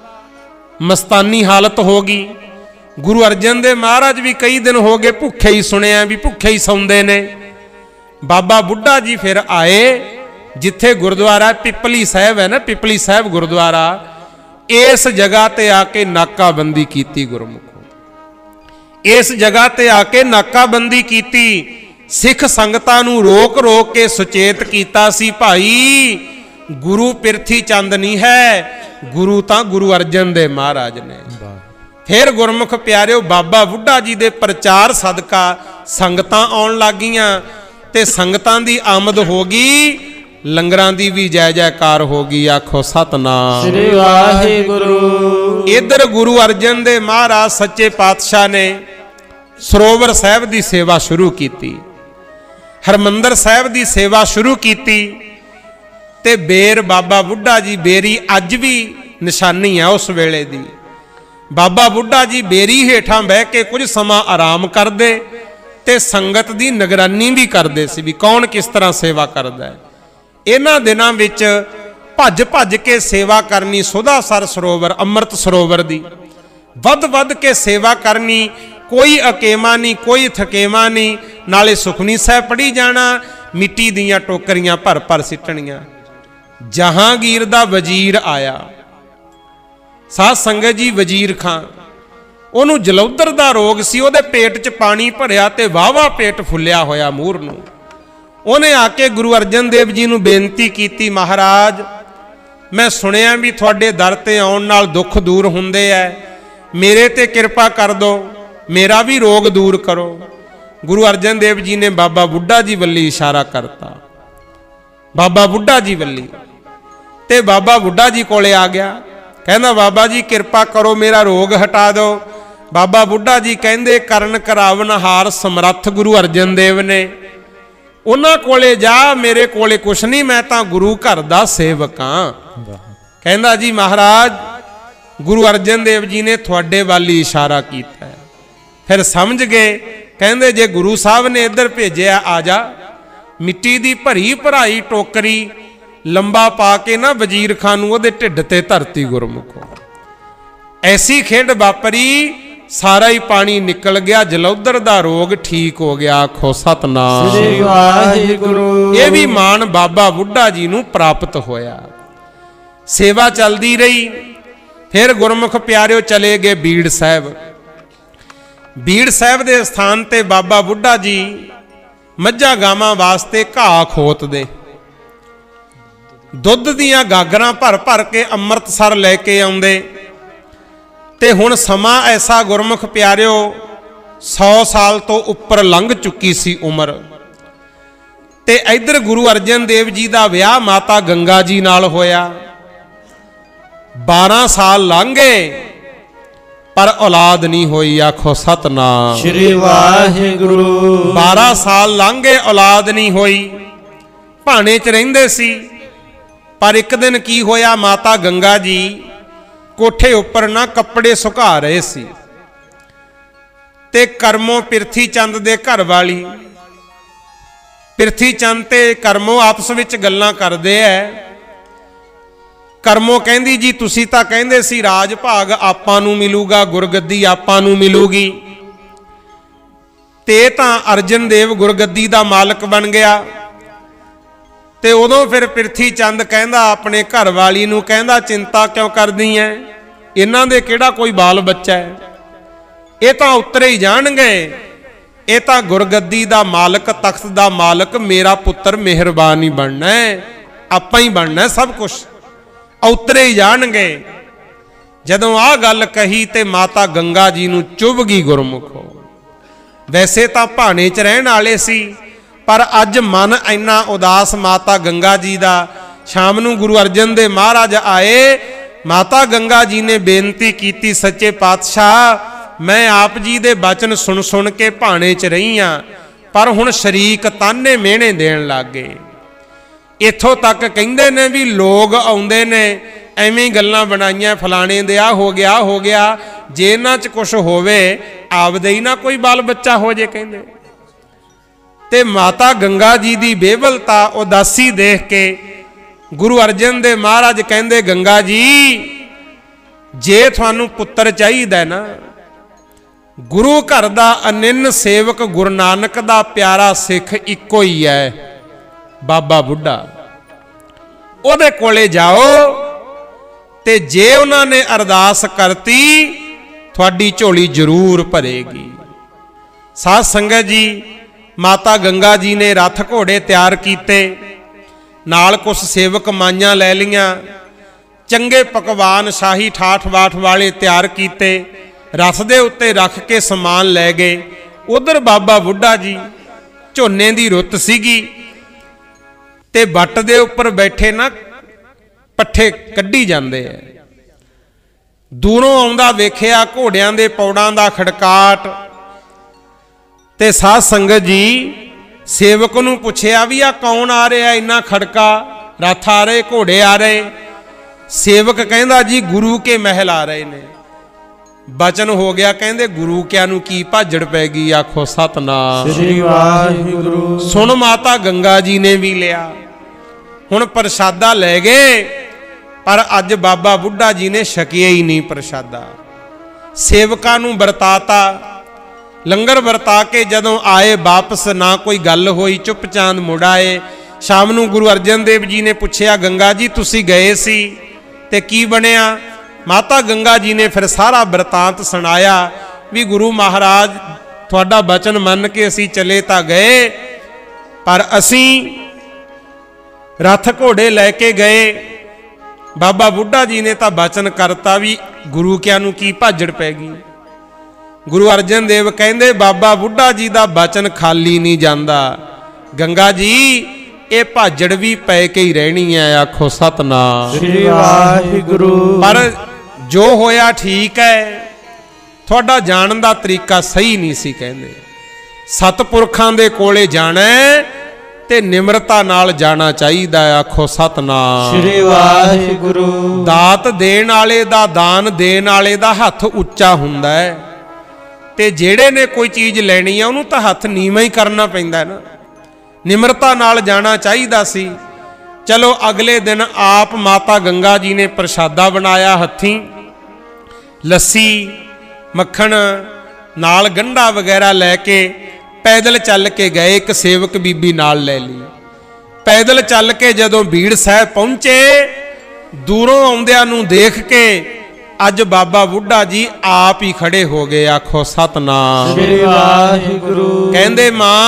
ਮਸਤਾਨੀ ਹਾਲਤ ਹੋ ਗਈ। ਗੁਰੂ ਅਰਜਨ ਦੇਵ ਮਹਾਰਾਜ ਵੀ ਕਈ ਦਿਨ ਹੋ ਗਏ ਭੁੱਖੇ ਹੀ, ਸੁਣਿਆ ਵੀ ਭੁੱਖੇ ਹੀ ਸੌਂਦੇ ਨੇ। ਬਾਬਾ ਬੁੱਢਾ ਜੀ ਫਿਰ ਆਏ, ਜਿੱਥੇ ਗੁਰਦੁਆਰਾ ਪਿਪਲੀ ਸਾਹਿਬ ਹੈ ਨਾ, ਪਿਪਲੀ ਸਾਹਿਬ ਗੁਰਦੁਆਰਾ, ਇਸ ਜਗ੍ਹਾ ਤੇ ਆ ਕੇ ਨਾਕਾਬੰਦੀ ਕੀਤੀ ਗੁਰਮੁਖੋ। ਇਸ ਜਗ੍ਹਾ ਤੇ ਆ ਕੇ ਨਾਕਾਬੰਦੀ ਕੀਤੀ, ਸਿੱਖ ਸੰਗਤਾਂ ਨੂੰ ਰੋਕ ਰੋਕ ਕੇ ਸੁਚੇਤ ਕੀਤਾ ਸੀ, ਭਾਈ ਗੁਰੂ ਪਿਰਥੀ ਚੰਦ ਨਹੀਂ ਹੈ, ਗੁਰੂ ਤਾਂ ਗੁਰੂ ਅਰਜਨ ਦੇਵ ਮਹਾਰਾਜ ਨੇ। ਫਿਰ ਗੁਰਮੁਖ ਪਿਆਰਿਓ ਬਾਬਾ ਬੁੱਢਾ ਜੀ ਦੇ ਪ੍ਰਚਾਰ ਸਦਕਾ ਸੰਗਤਾਂ ਆਉਣ ਲੱਗੀਆਂ ਤੇ ਸੰਗਤਾਂ ਦੀ ਆਮਦ ਹੋ ਗਈ, ਲੰਗਰਾਂ ਦੀ ਵੀ ਜੈ ਜੈਕਾਰ ਹੋ ਗਈ, ਆਖੋ ਸਤਨਾਮ ਸ੍ਰੀ ਵਾਹਿਗੁਰੂ। ਇਧਰ ਗੁਰੂ ਅਰਜਨ ਦੇਵ ਮਹਾਰਾਜ ਸੱਚੇ ਪਾਤਸ਼ਾਹ ਨੇ ਸਰੋਵਰ ਸਾਹਿਬ ਦੀ ਸੇਵਾ ਸ਼ੁਰੂ ਕੀਤੀ, ਹਰਮੰਦਰ ਸਾਹਿਬ ਦੀ ਸੇਵਾ ਸ਼ੁਰੂ ਕੀਤੀ ਤੇ ਬੇਰ ਬਾਬਾ ਬੁੱਢਾ ਜੀ, ਬੇਰੀ ਅੱਜ ਵੀ ਨਿਸ਼ਾਨੀ ਹੈ ਉਸ ਵੇਲੇ ਦੀ। ਬਾਬਾ ਬੁੱਢਾ ਜੀ ਬੇਰੀ ਹੇਠਾਂ ਬਹਿ ਕੇ ਕੁਝ ਸਮਾਂ ਆਰਾਮ ਕਰਦੇ ਤੇ ਸੰਗਤ ਦੀ ਨਿਗਰਾਨੀ ਵੀ ਕਰਦੇ ਸੀ ਵੀ ਕੌਣ ਕਿਸ ਤਰ੍ਹਾਂ ਸੇਵਾ ਕਰਦਾ ਹੈ। ਇਹਨਾਂ ਦਿਨਾਂ ਵਿੱਚ ਭੱਜ ਭੱਜ ਕੇ ਸੇਵਾ ਕਰਨੀ, ਸੁਧਾਸਰ ਸਰੋਵਰ ਅੰਮ੍ਰਿਤ ਸਰੋਵਰ ਦੀ ਵੱਧ ਵੱਧ ਕੇ ਸੇਵਾ ਕਰਨੀ, ਕੋਈ ਅਕੇਮਾ ਨਹੀਂ ਕੋਈ ਥਕੇਮਾ ਨਹੀਂ, ਨਾਲੇ ਸੁਖਨੀ ਸਾਹਿਬ ਪੜ੍ਹੀ ਜਾਣਾ, ਮਿੱਟੀ ਦੀਆਂ ਟੋਕਰੀਆਂ ਭਰ ਭਰ ਸਿੱਟਣੀਆਂ। ਜਹਾਂਗੀਰ ਦਾ ਵਜ਼ੀਰ ਆਇਆ, ਸਾਧ ਸੰਗਤ ਜੀ, ਵਜ਼ੀਰ ਖਾਂ, ਉਹਨੂੰ ਜਲੌਧਰ ਦਾ ਰੋਗ ਸੀ, ਉਹਦੇ ਪੇਟ 'ਚ ਪਾਣੀ ਭਰਿਆ ਤੇ ਵਾਹਵਾ ਪੇਟ ਫੁੱਲਿਆ ਹੋਇਆ ਮੂਹਰ ਨੂੰ। ਉਹਨੇ ਆ ਕੇ ਗੁਰੂ ਅਰਜਨ ਦੇਵ ਜੀ ਨੂੰ ਬੇਨਤੀ ਕੀਤੀ, ਮਹਾਰਾਜ ਮੈਂ ਸੁਣਿਆ ਵੀ ਤੁਹਾਡੇ ਦਰ ਤੇ ਆਉਣ ਨਾਲ ਦੁੱਖ ਦੂਰ ਹੁੰਦੇ ਐ, ਮੇਰੇ ਤੇ ਕਿਰਪਾ ਕਰ ਦਿਓ, ਮੇਰਾ ਵੀ ਰੋਗ ਦੂਰ ਕਰੋ। ਗੁਰੂ ਅਰਜਨ ਦੇਵ ਜੀ ਨੇ ਬਾਬਾ ਬੁੱਢਾ ਜੀ ਵੱਲੀ ਇਸ਼ਾਰਾ ਕਰਤਾ, ਬਾਬਾ ਬੁੱਢਾ ਜੀ ਵੱਲੀ, ਤੇ ਬਾਬਾ ਬੁੱਢਾ ਜੀ ਕੋਲੇ ਆ ਗਿਆ, ਕਹਿੰਦਾ ਬਾਬਾ ਜੀ ਕਿਰਪਾ ਕਰੋ ਮੇਰਾ ਰੋਗ ਹਟਾ ਦਿਓ। ਬਾਬਾ ਬੁੱਢਾ ਜੀ ਕਹਿੰਦੇ ਕਰਨ ਕਰਾਵਨਹਾਰ ਸਮਰੱਥ ਗੁਰੂ ਅਰਜਨ ਦੇਵ ਨੇ, ਉਹਨਾਂ ਕੋਲੇ ਜਾ, ਮੇਰੇ ਕੋਲੇ ਕੁਛ ਨਹੀਂ, ਮੈਂ ਤਾਂ ਗੁਰੂ ਘਰ ਦਾ ਸੇਵਕ ਹਾਂ। ਕਹਿੰਦਾ ਜੀ ਮਹਾਰਾਜ ਗੁਰੂ ਅਰਜਨ ਦੇਵ ਜੀ ਨੇ ਤੁਹਾਡੇ ਵੱਲ ਹੀ ਇਸ਼ਾਰਾ ਕੀਤਾ ਹੈ। ਫਿਰ ਸਮਝ ਗਏ, ਕਹਿੰਦੇ ਜੇ ਗੁਰੂ ਸਾਹਿਬ ਨੇ ਇੱਧਰ ਭੇਜਿਆ ਆ ਜਾ। ਮਿੱਟੀ ਦੀ ਭਰੀ ਭਰਾਈ ਟੋਕਰੀ ਲੰਬਾ ਪਾ ਕੇ ਨਾ ਵਜ਼ੀਰ ਖਾਨ ਨੂੰ ਉਹਦੇ ਢਿੱਡ ਤੇ ਧਰਤੀ ਗੁਰਮੁਖੋ। ਐਸੀ ਖੇਡ ਵਾਪਰੀ, ਸਾਰਾ ਹੀ ਪਾਣੀ ਨਿਕਲ ਗਿਆ, ਜਲੌਧਰ ਦਾ ਰੋਗ ਠੀਕ ਹੋ ਗਿਆ, ਆਖੋ ਸਤਨਾਮ ਸ੍ਰੀ ਵਾਹਿਗੁਰੂ। ਇਹ ਵੀ ਮਾਣ ਬਾਬਾ ਬੁੱਢਾ ਜੀ ਨੂੰ ਪ੍ਰਾਪਤ ਹੋਇਆ। ਸੇਵਾ ਚੱਲਦੀ ਰਹੀ। ਫਿਰ ਗੁਰਮੁਖ ਪਿਆਰਿਓ ਚਲੇ ਗਏ ਬੀੜ ਸਾਹਿਬ। ਬੀੜ ਸਾਹਿਬ ਦੇ ਸਥਾਨ ਤੇ ਬਾਬਾ ਬੁੱਢਾ ਜੀ ਮੱਝਾਂ ਗਾਵਾਂ ਵਾਸਤੇ ਘਾਹ ਖੋਤਦੇ, ਦੁੱਧ ਦੀਆਂ ਗਾਗਰਾਂ ਭਰ ਭਰ ਕੇ ਅੰਮ੍ਰਿਤਸਰ ਲੈ ਕੇ ਆਉਂਦੇ। ਤੇ ਹੁਣ ਸਮਾਂ ਐਸਾ ਗੁਰਮੁਖ ਪਿਆਰਿਓ 100 साल तो उपर लंघ चुकी सी उम्र। ते इधर गुरु अर्जन देव जी का विआह माता गंगा जी नाल होया। 12 साल लंघे पर औलाद नहीं होई। आखो सतनाम श्री वाहिगुरु। 12 साल लंघे औलाद नहीं होई। भाने च रहिंदे सी। पर एक दिन की होया, माता गंगा जी कोठे उपर ना कपड़े सुका रहे सी ते करमों पिरथी चंद दे घर वाली पिरथी चंद ते करमों आपस विच गल्लां करदे है। करमों कहंदी जी तुसी तां कहंदे सी राज भाग आपां नूं मिलूगा, गुरगद्दी आपां नूं मिलूगी, ते तां अर्जन देव गुरगद्दी दा मालक बन गया। ते उदों फिर पिरथी चंद कहंदा अपने घर वाली नूं, कहंदा चिंता क्यों करदी है, इन्हां दे किहड़ा कोई बाल बच्चा है, ये तां उतरे ही जाणगे, ये तां गुरगद्दी दा मालक, तख्त दा मालक मेरा पुत्र मेहरबान ही बनना है, आपां ही बनना है, सब कुछ उतरे ही जाणगे। जदों आ गल कही ते माता गंगा जी नूं चुभ गई गुरमुखो। वैसे तां भाणे च रहण वाले सी, पर अज मन इन्ना उदास माता गंगा जी दा। शाम नूं गुरु अर्जन देव महाराज आए। माता गंगा जी ने बेनती की, सच्चे पातशाह मैं आप जी दे बचन सुन सुन के भाणे च रही हाँ, पर हुण शरीक ताने मेहणे देण लग गए। इत्थों तक कहिंदे ने भी लोग आउंदे ने एवें गल्लां बनाईयां, फलाणे दे आ हो गया, जे इन्हां च कुछ होवे आपदे ही ना कोई बाल बच्चा हो जे कहिंदे। ते माता गंगा जी दी बेवलता उदासी देख के गुरु अर्जन देव महाराज कहंदे गंगा जी जे थानू पुत्र चाहिदा ना, गुरु घर दा अनिन्न सेवक गुरु नानक दा प्यारा सिख इक्को ही है, बाबा बुढ़ा। उहदे कोले जाओ ते जे उन्होंने अरदास करती थोड़ी झोली जरूर भरेगी। साध संगत जी माता गंगा जी ने रथ घोड़े तैयार किए, नाल कुछ सेवक माइयां लै लियां, चंगे पकवान शाही ठाठ बाठ वाले तैयार किए, रथ दे उत्ते रख के समान लै गए। उधर बाबा बुढ़ा जी झोने की रुत सीगी ते बट दे उपर बैठे ना पट्ठे कड्ढी जांदे है। दूरों आउंदा वेखिया घोड़ियां दे पौड़ां दा खड़काट। ते साध संगत जी सेवक नूं पुछया भी आ कौन आ रहा, इन्ना खड़का, रथ आ रहे, घोड़े आ रहे। सेवक कहंदा जी गुरु के महल आ रहे ने। बचन हो गया, कहंदे गुरु क्या नूं की भाजड़ पै गई। आखो सतनाम श्री वाहिगुरु। सुन माता गंगा जी ने भी लिया, हुण प्रसादा लै गए, पर अज बाबा बुढ़ा जी ने छकिया ही नहीं प्रसादा। सेवकां नूं वरताता, लंगर वरता के जदों आए वापस ना कोई गल होई, चुपचांद मुड़ आए। शाम नूं गुरु अर्जन देव जी ने पूछया गंगा जी तुसी गए सी ते की बनिया। माता गंगा जी ने फिर सारा वरतांत सुनाया भी गुरु महाराज तुहाडा बचन मन के असी चले तां गए, पर असी रथ घोड़े लैके गए। बाबा बुढ़ा जी ने तां बचन करता भी गुरु क्या नूं की भाजड़ पै गई। गुरु अर्जन देव कहंदे बाबा बुढ़ा जी दा बचन खाली नहीं जांदा, गंगा जी ये भाजड़ भी पै के ही रहनी है। आखो सतनाम श्री वाहिगुरु। पर जो होया ठीक है, थोड़ा जान दा तरीका सही नहीं सी। कहंदे सतपुरखां दे कोले जाना ते निमरता नाल जाना चाहिदा। आखो सतनाम श्री वाहिगुरु। दात देण वाले दा, दान देण वाले दा हथ उच्चा हुंदा है, ते जेड़े ने कोई चीज़ लैनी है उन्होंने तो हथ नीवा ही करना पैंदा है ना। निमरता नाल जाना चाहिदा सी। चलो अगले दिन आप माता गंगा जी ने प्रसादा बनाया हथी, लस्सी मक्खन नाल गंढा वगैरह लैके पैदल चल के गए। एक सेवक बीबी नाल ले ली। पैदल चल के जदों बीड़ साहब पहुंचे, दूरों आउंदियां नूं देख के अज बाबा बुढ़ा जी आप ही खड़े हो गए। आखो सतनाम श्री वाहिगुरु। कहंदे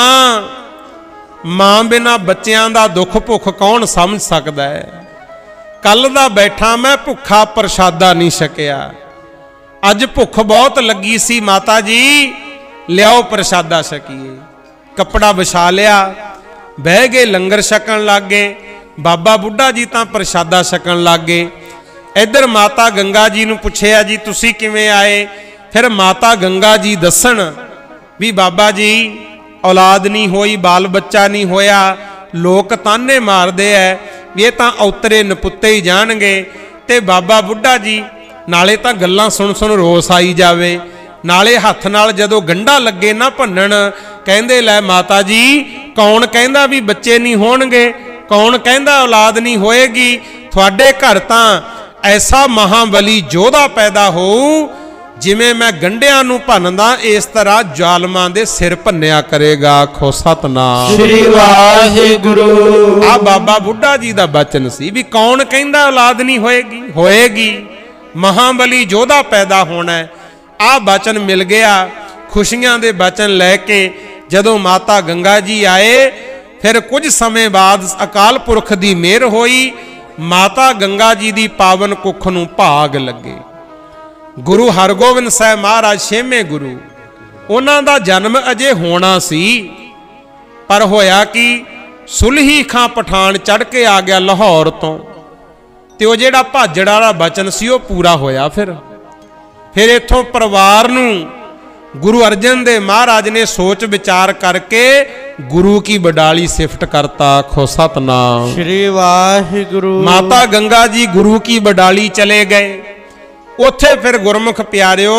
मां बिना बच्चों का दुख भुख कौन समझ सकता है। कल दा बैठा मैं भुखा प्रसादा नहीं छकिया, अज भुख बहुत लगी सी माता जी, लियाओ प्रसादा छकीए। कपड़ा विछा लिया, बह गए, लंगर छकन लग गए। बाबा बुढ़ा जी तां प्रसादा छकन लग गए। इधर माता गंगा जी नूं पुछिया जी तुसीं किवें आए। फिर माता गंगा जी दसन भी बाबा जी औलाद नहीं होई, बाल बच्चा नहीं होया, लोग ताने मारदे है ये तां औतरे नपुत्ते ही जाणगे। ते बाबा बुढ़ा जी नाले तां गल्लां सुन सुन रोस आई जावे, नाले हत्थ नाल जदों गंढा लगे ना भन्नण कहंदे लै माता जी कौन कहंदा भी बच्चे नहीं होणगे, कौन कहंदा औलाद नहीं होएगी। तुहाडे घर तां ऐसा महाबली योधा पैदा होऊ जिवें मैं गंढियां नूं भन्नदा इस तरह जालमां दे सिर भन्निया करेगा। आखो सतनाम श्री वाहिगुरु। आ बाबा बुढ़ा जी दा बचन सी भी कौन कहंदा औलाद नहीं होएगी, होएगी, महाबली योधा पैदा होना है। आ बचन मिल गया। खुशियां दे बचन लैके जदों माता गंगा जी आए, फिर कुछ समय बाद अकाल पुरख दी मेहर होई, माता गंगा जी दी पावन कुख नूं भाग लगे। गुरु हरगोबिंद साहब महाराज 6वें गुरु, उन्हां दा जन्म अजे होना सी, पर होया कि सुलही खां पठान चढ़ के आ गया लाहौर तो, ते वो जिहड़ा भाजड़ वाला बचन सी वो पूरा होया। फिर इत्थों परिवार नूं गुरु अर्जन देव महाराज ने सोच विचार करके गुरु की बडाली शिफ्ट करता। आखो सतनाम श्री वाहिगुरु। माता गंगा जी गुरु की बडाली चले गए। उथे फिर गुरमुख प्यारिओ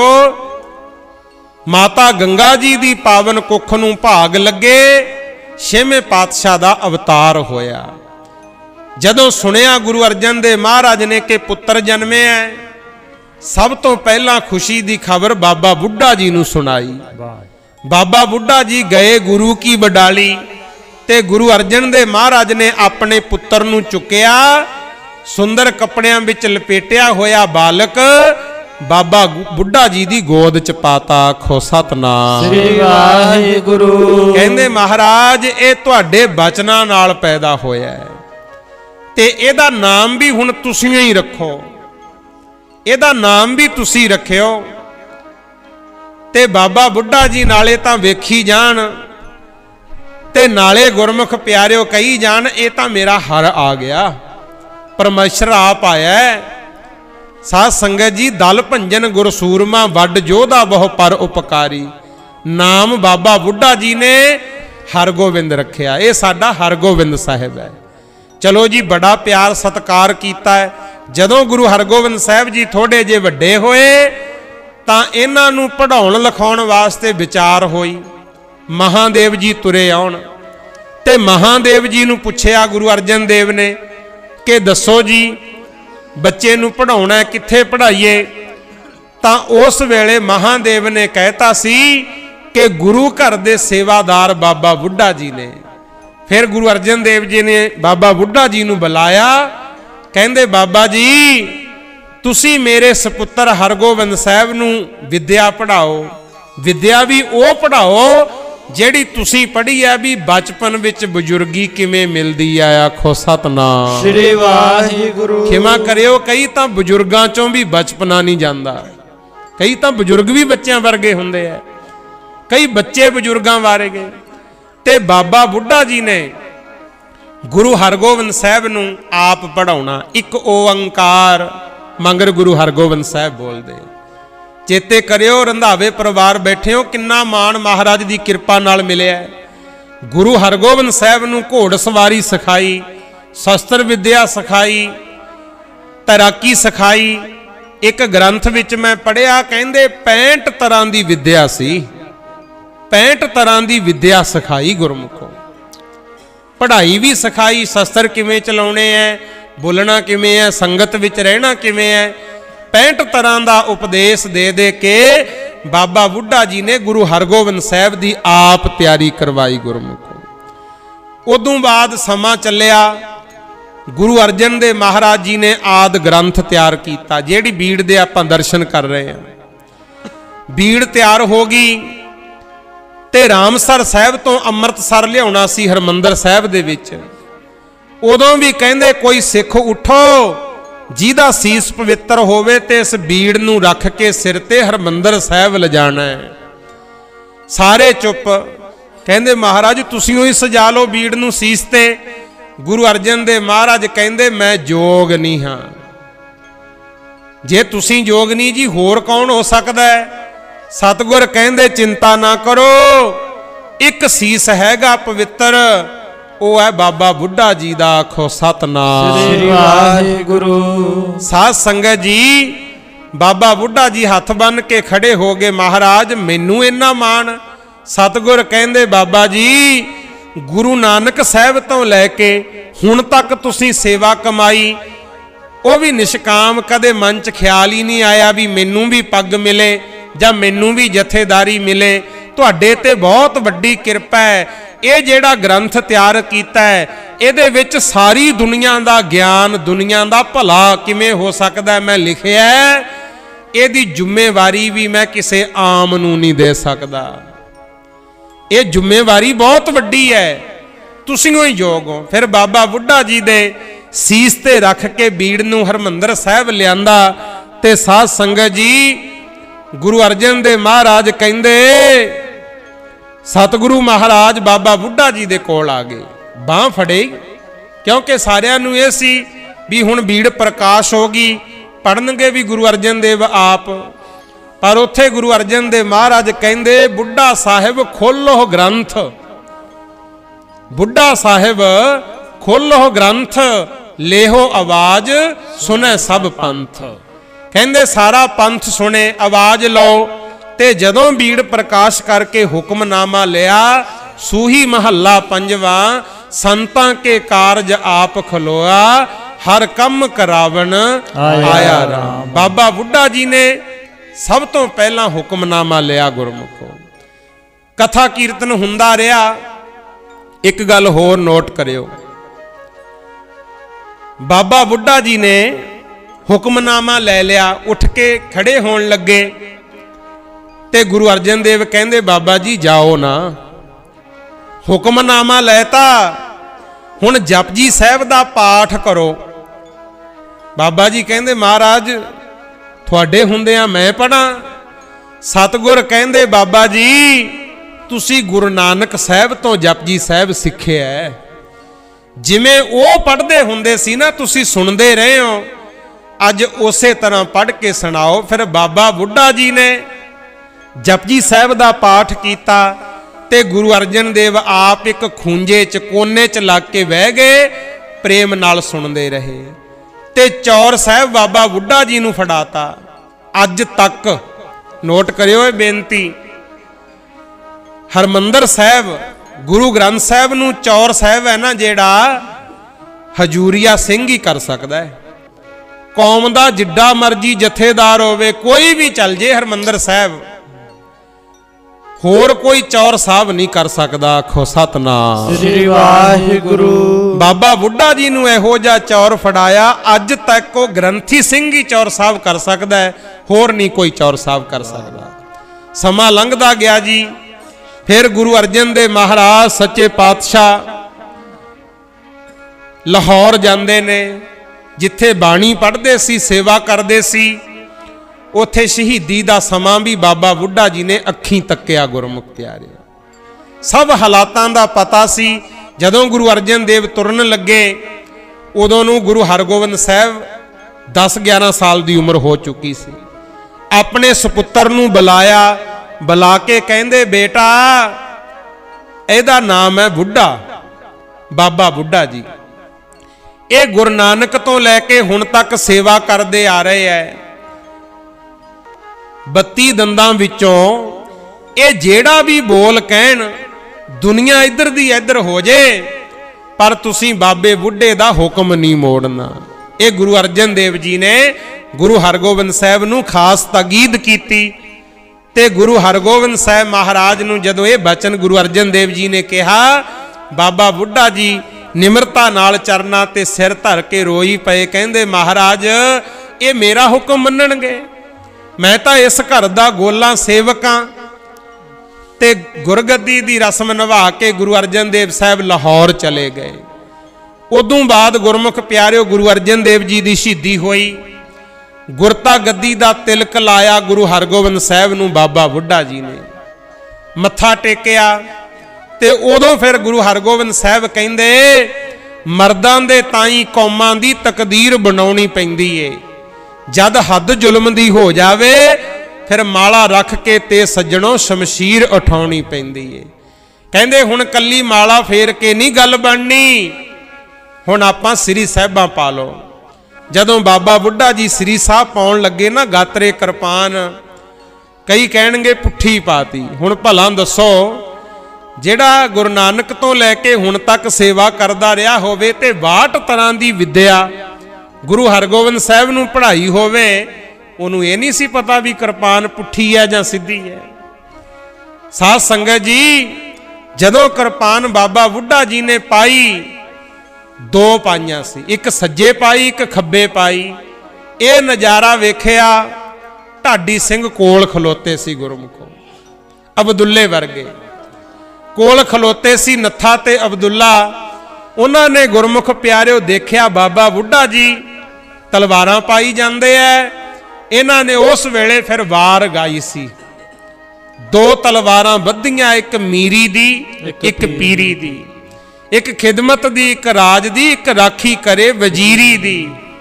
माता गंगा जी दी पावन कुख नूं भाग लगे। 6वें पातशाह दा अवतार होया। जदों सुनिया गुरु अर्जन देव महाराज ने कि पुत्र जन्मे है, सब तो पहला खुशी दी खबर बाबा बुढ़ा जी नूं सुनाई। बाबा बुढ़ा जी गए गुरु की बडाली, ते गुरु अर्जन देव महाराज ने अपने पुत्र नूं चुकिया, सुंदर कपड़ियां विच लपेटिया होया बालक बाबा बुढ़ा जी दी गोद च पाता। आखो सतनाम श्री वाहिगुरु। कहंदे महाराज ये तुहाडे बचनां नाल पैदा होया है, ते इहदा नाम भी हुण तुसीं ही रखो, इहदा नाम भी तुसी रखियो। ते बाबा बुढ़ा जी नाले तां वेखी जान, ते नाले गुरमुख प्यारिओ कही जान ये तां मेरा हर आ गया, परमेश्वर आप आया है। साध संगत जी दल भंजन गुरसूरमा वड जोधा बहु पर उपकारी, नाम बाबा बुढ़ा जी ने हरगोबिंद रखिया। ये साडा हरगोबिंद साहिब है। चलो जी बड़ा प्यार सत्कार कीता है। जदों गुरु हरगोबिंद साहब जी थोड़े जे वड्डे होए तां इन्हां नूं पढ़ाउण लिखाउण वास्ते विचार होई। महादेव जी तुरे आउण ते महादेव जी नूं पुछिया गुरु अर्जन देव ने कि दसो जी बच्चे नूं पढ़ाउणा कित्थे पढ़ाइए। तां उस वेले महादेव ने कहता सी कि गुरु घर दे सेवादार बाबा बुढ़ा जी ने। फिर गुरु अर्जन देव जी ने बाबा बुढ़ा जी नूं बुलाया, कहंदे बाबा जी तुसी मेरे सपुत्र हरगोबिंद साहब नूं विद्या पढ़ाओ, विद्या भी वो पढ़ाओ ਜਿਹੜੀ ਤੁਸੀਂ ਪੜ੍ਹੀ ਹੈ ਵੀ ਬਚਪਨ ਵਿੱਚ ਬਜ਼ੁਰਗੀ ਕਿਵੇਂ ਮਿਲਦੀ ਆ। ਆਖੋ ਸਤਨਾਮ ਸ੍ਰੀ ਵਾਹਿਗੁਰੂ। ਖਿਮਾ ਕਰਿਓ ਕਈ ਤਾਂ ਬਜ਼ੁਰਗਾਂ ਚੋਂ ਵੀ ਬਚਪਨਾ ਨਹੀਂ ਜਾਂਦਾ, ਕਈ ਤਾਂ ਬਜ਼ੁਰਗ ਵੀ ਬੱਚਿਆਂ ਵਰਗੇ ਹੁੰਦੇ ਆ, ਕਈ ਬੱਚੇ ਬਜ਼ੁਰਗਾਂ ਵਰਗੇ। ਤੇ ਬਾਬਾ ਬੁੱਢਾ ਜੀ ਨੇ ਗੁਰੂ ਹਰਗੋਬਿੰਦ ਸਾਹਿਬ ਨੂੰ ਆਪ ਪੜਾਉਣਾ। ਇੱਕ ਓੰਕਾਰ ਮੰਗਰ ਗੁਰੂ ਹਰਗੋਬਿੰਦ ਸਾਹਿਬ ਬੋਲਦੇ। चेते करियो रंधावे परिवार बैठे हो, किन्ना मान महाराज की कृपा नाल मिलिया। गुरु हरगोबिंद साहब नूं घोड़ सवारी सिखाई, शस्त्र विद्या सिखाई, तैराकी सिखाई। एक ग्रंथ विच मैं पढ़िया कहंदे 65 तरह की विद्या सी, 65 तरह की विद्या सिखाई गुरमुखों। पढ़ाई भी सिखाई, शस्त्र किवें चलाउणे है, बोलना किवें है, संगत विच रहना किवें है। 65 तरह का उपदेश दे दे के बाबा बुढ़ा जी ने गुरु हरगोबिंद साहब की आप तैयारी करवाई गुरमुखों। उदों बाद समा चलिया, गुरु अर्जन देव महाराज जी ने आदि ग्रंथ तैयार किया, जिहड़ी बीड़ दे आपां दर्शन कर रहे हैं। बीड़ तैयार हो गई ते रामसर साहब तो अमृतसर लियाउणा सी हरमंदर साहब दे विच। उदों भी कहंदे कोई सिख उठो जिहदा सीस पवित्र होवे ते इस बीड़ नूं रख के सिर ते हरमंदर साहब लिजाना है। सारे चुप। कहंदे महाराज तुसीं ही सजा लो बीड़ नूं सीस ते। गुरु अर्जन देव महाराज कहंदे मैं जोग नहीं हाँ। जे तुसीं जोग नहीं जी होर कौन हो सकदा है। सतगुर कहंदे चिंता ना करो, एक सीस हैगा पवित्र, वो है बाबा बुढ़ा जी दा। आखो सतनाम श्री वाहिगुरु। साध संगत जी बाबा बुढ़ा जी हथ बन के खड़े हो गए। महाराज मैनू इन्ना मान। सतगुर कहंदे बाबा जी गुरु नानक साहब तो लैके हुण तक तुसीं सेवा कमाई, वो भी निष्काम, कदे मन च ख्याल ही नहीं आया भी मैनू भी पग मिले जां मैनू भी जथेदारी मिले। तुहाडे ते बहुत वड्डी किरपा है। ये जेड़ा ग्रंथ तैयार कीता है इहदे विच सारी दुनिया दा ज्ञान, दुनिया दा भला किवें हो सकदा है मैं लिखिआ है। इहदी जिम्मेवारी भी मैं किसी आम नूं नहीं दे सकदा। ये जिम्मेवारी बहुत वड्डी है, तुसीं ही योग हो। फिर बाबा बुढ़ा जी दे सीस ते रख के बीड़ नूं हरमंदर साहब लिआंदा ते साध संगत जी गुरु अर्जन देव महाराज कहंदे सतगुरु महाराज बाबा बुढ़ा जी दे कोल आ गए, बांह फड़े, क्योंकि सारिਆਂ ਨੂੰ ਇਹ ਸੀ भी हुण बीड़ प्रकाश होगी, पढ़नगे भी गुरु अर्जन देव आप। पर उत्थे गुरु अर्जन देव महाराज कहंदे बुढ़ा साहिब खोलो ग्रंथ, बुढ़ा साहिब खोलो ग्रंथ, लेहो आवाज सुने सब पंथ। कहंदे सारा पंथ सुने, आवाज लो। ते जदों बीड़ प्रकाश करके हुक्मनामा लिया, सूही महला पंजवा, संतां के कारज आप खलोआ, हर कम करावन आया राम। बाबा बुढ़ा जी ने सब तो पहला हुक्मनामा लिया गुरमुखो। कथा कीर्तन हुंदा रहा। एक गल होर नोट करियो, बाबा बुढ़ा जी ने हुक्मनामा ले लिया, उठ के खड़े होण लगे ते गुरु अर्जन देव कहंदे बाबा जी जाओ ना, हुक्मनामा लेता, हुण जपजी साहब दा पाठ करो। बाबा जी कहंदे महाराज तुहाडे हुंदिआं मैं पढ़ां। सतगुर कहंदे बाबा जी तुसी गुरु नानक साहब तो जपजी साहब सिੱਖਿਆ है, जिवें वो पढ़ते हुंदे सी ना तुसी सुनते रहे हो, अज उसे तरह पढ़ के सुनाओ। फिर बाबा बुढ़ा जी ने जपजी साहब का पाठ किया ते गुरु अर्जन देव आप एक खूंजे च कोने च लग के बह गए, प्रेम नाल सुनते रहे। ते चौर साहब बाबा बुढ़ा जी नूं फड़ाता। अज तक नोट करियो ये बेनती, हरमंदर साहब गुरु ग्रंथ साहब नूं चौर साहब है ना जेड़ा, हजूरिया सिंह ही कर सकता है। कौम दा जिड्डा मर्जी जथेदार होवे, कोई भी चल जे हरमंदर साहब, होर कोई चौर साहब नहीं कर सकता। आखो सतनाम श्री वाहिगुरु। बाबा बुढ़ा जी नूं इहो जिहा चौर फड़ाया, अज तक वो ग्रंथी सिंह ही चौर साहब कर सकता है, होर नहीं कोई चौर साहब कर सकता। समा लंघदा गया जी। फिर गुरु अर्जन देव महाराज सच्चे पातशाह लाहौर जाते ने, जिथे बाणी पढ़ते सी, सेवा करते सी, उथे शहीदी का समा भी बाबा बुढ़ा जी ने अखीं तक्या गुरमुख प्यारे। सब हालातां दा पता सी। जदों गुरु अर्जन देव तुरन लगे उदों नूं गुरु हरगोबिंद साहब 10-11 साल की उम्र हो चुकी सी। अपने सपुत्र नूं बुलाया, बुला के कहंदे बेटा इहदा नाम है बुढ़ा, बाबा बुढ़ा जी। ये गुरु नानक तो लैके हुण तक सेवा करते आ रहे हैं। 32 दंदां विचों ये जेड़ा भी बोल कहण, दुनिया इधर दी इधर हो जे, पर तुसीं बाबे बुढ़े दा हुक्म नहीं मोड़ना। ये गुरु अर्जन देव जी ने गुरु हरगोबिंद साहब नूं खास ताकीद कीती। ते गुरु हरगोबिंद साहब महाराज नूं जदों ये बचन गुरु अर्जन देव जी ने कहा, बाबा बुढ़ा जी निमरता नाल चरना ते सिर धर के रोई पए, कहंदे महाराज ये मेरा हुक्म मन्नणगे, मैं तो इस घर दा गोला सेवक हाँ। ते गुरगद्दी दी रस्म निभा के गुरु अर्जन देव साहब लाहौर चले गए। उदों बाद गुरमुख प्यारिओ गुरु अर्जन देव जी की शहीदी हुई। गुरता गद्दी का तिलक लाया गुरु हरगोबिंद साहब नूं बाबा बुढ़ा जी ने। ਮੱਥਾ ਟੇਕਿਆ ਤੇ ਉਦੋਂ ਫਿਰ ਗੁਰੂ ਹਰਗੋਬਿੰਦ ਸਾਹਿਬ ਕਹਿੰਦੇ ਮਰਦਾਂ ਦੇ ਤਾਈਂ ਕੌਮਾਂ ਦੀ ਤਕਦੀਰ ਬਣਾਉਣੀ ਪੈਂਦੀ ਏ। ਜਦ ਹੱਦ ਜ਼ੁਲਮ ਦੀ ਹੋ ਜਾਵੇ ਫਿਰ ਮਾਲਾ ਰੱਖ ਕੇ ਤੇ ਸੱਜਣੋਂ ਸ਼ਮਸ਼ੀਰ ਉਠਾਉਣੀ ਪੈਂਦੀ ਏ। ਕਹਿੰਦੇ ਹੁਣ ਕੱਲੀ ਮਾਲਾ ਫੇਰ ਕੇ ਨਹੀਂ ਗੱਲ ਬਣਨੀ, ਹੁਣ ਆਪਾਂ ਸ੍ਰੀ ਸਾਹਿਬਾਂ ਪਾ ਲਓ। ਜਦੋਂ ਬਾਬਾ ਬੁੱਢਾ ਜੀ ਸ੍ਰੀ ਸਾਹਿਬ ਪਾਉਣ ਲੱਗੇ ਨਾ ਗਾਤਰੇ ਕਿਰਪਾਨ, ਕਈ ਕਹਿਣਗੇ ਪੁੱਠੀ ਪਾਤੀ। ਹੁਣ ਭਲਾ ਦੱਸੋ, ਜਿਹੜਾ ਗੁਰੂ ਨਾਨਕ ਤੋਂ ਲੈ ਕੇ ਹੁਣ ਤੱਕ ਸੇਵਾ ਕਰਦਾ ਰਿਹਾ ਹੋਵੇ ਤੇ 62 ਤਰ੍ਹਾਂ ਦੀ ਵਿਦਿਆ ਗੁਰੂ ਹਰਗੋਬਿੰਦ ਸਾਹਿਬ ਨੂੰ ਪੜ੍ਹਾਈ ਹੋਵੇ, ਉਹਨੂੰ ਇਹ ਨਹੀਂ ਸੀ ਪਤਾ ਵੀ ਕਿਰਪਾਨ ਪੁੱਠੀ ਹੈ ਜਾਂ ਸਿੱਧੀ ਹੈ। ਸਾਧ ਸੰਗਤ ਜੀ, ਜਦੋਂ ਕਿਰਪਾਨ ਬਾਬਾ ਬੁੱਢਾ ਜੀ ਨੇ ਪਾਈ, ਦੋ ਪਾਈਆਂ ਸੀ, ਇੱਕ ਸੱਜੇ ਪਾਈ ਇੱਕ ਖੱਬੇ ਪਾਈ। ਇਹ ਨਜ਼ਾਰਾ ਵੇਖਿਆ, ਢਾਡੀ ਸਿੰਘ ਕੋਲ ਖਲੋਤੇ ਸੀ ਗੁਰਮੁਖੋਂ, ਅਬਦੁੱਲੇ ਵਰਗੇ ਕੋਲ ਖਲੋਤੇ ਸੀ, ਨੱਥਾ ਤੇ ਅਬਦੁੱਲਾ। ਉਹਨਾਂ ਨੇ ਗੁਰਮੁਖ ਪਿਆਰਿਓ ਦੇਖਿਆ ਬਾਬਾ ਬੁੱਢਾ ਜੀ ਤਲਵਾਰਾਂ ਪਾਈ ਜਾਂਦੇ ਐ। ਇਹਨਾਂ ਨੇ ਉਸ ਵੇਲੇ ਫਿਰ ਵਾਰ ਗਾਈ ਸੀ, ਦੋ ਤਲਵਾਰਾਂ ਬੱਧੀਆਂ, ਇੱਕ ਮੀਰੀ ਦੀ ਇੱਕ ਪੀਰੀ ਦੀ, ਇੱਕ ਖਿਦਮਤ ਦੀ ਇੱਕ ਰਾਜ ਦੀ, ਇੱਕ ਰਾਖੀ ਕਰੇ ਵਜ਼ੀਰੀ ਦੀ,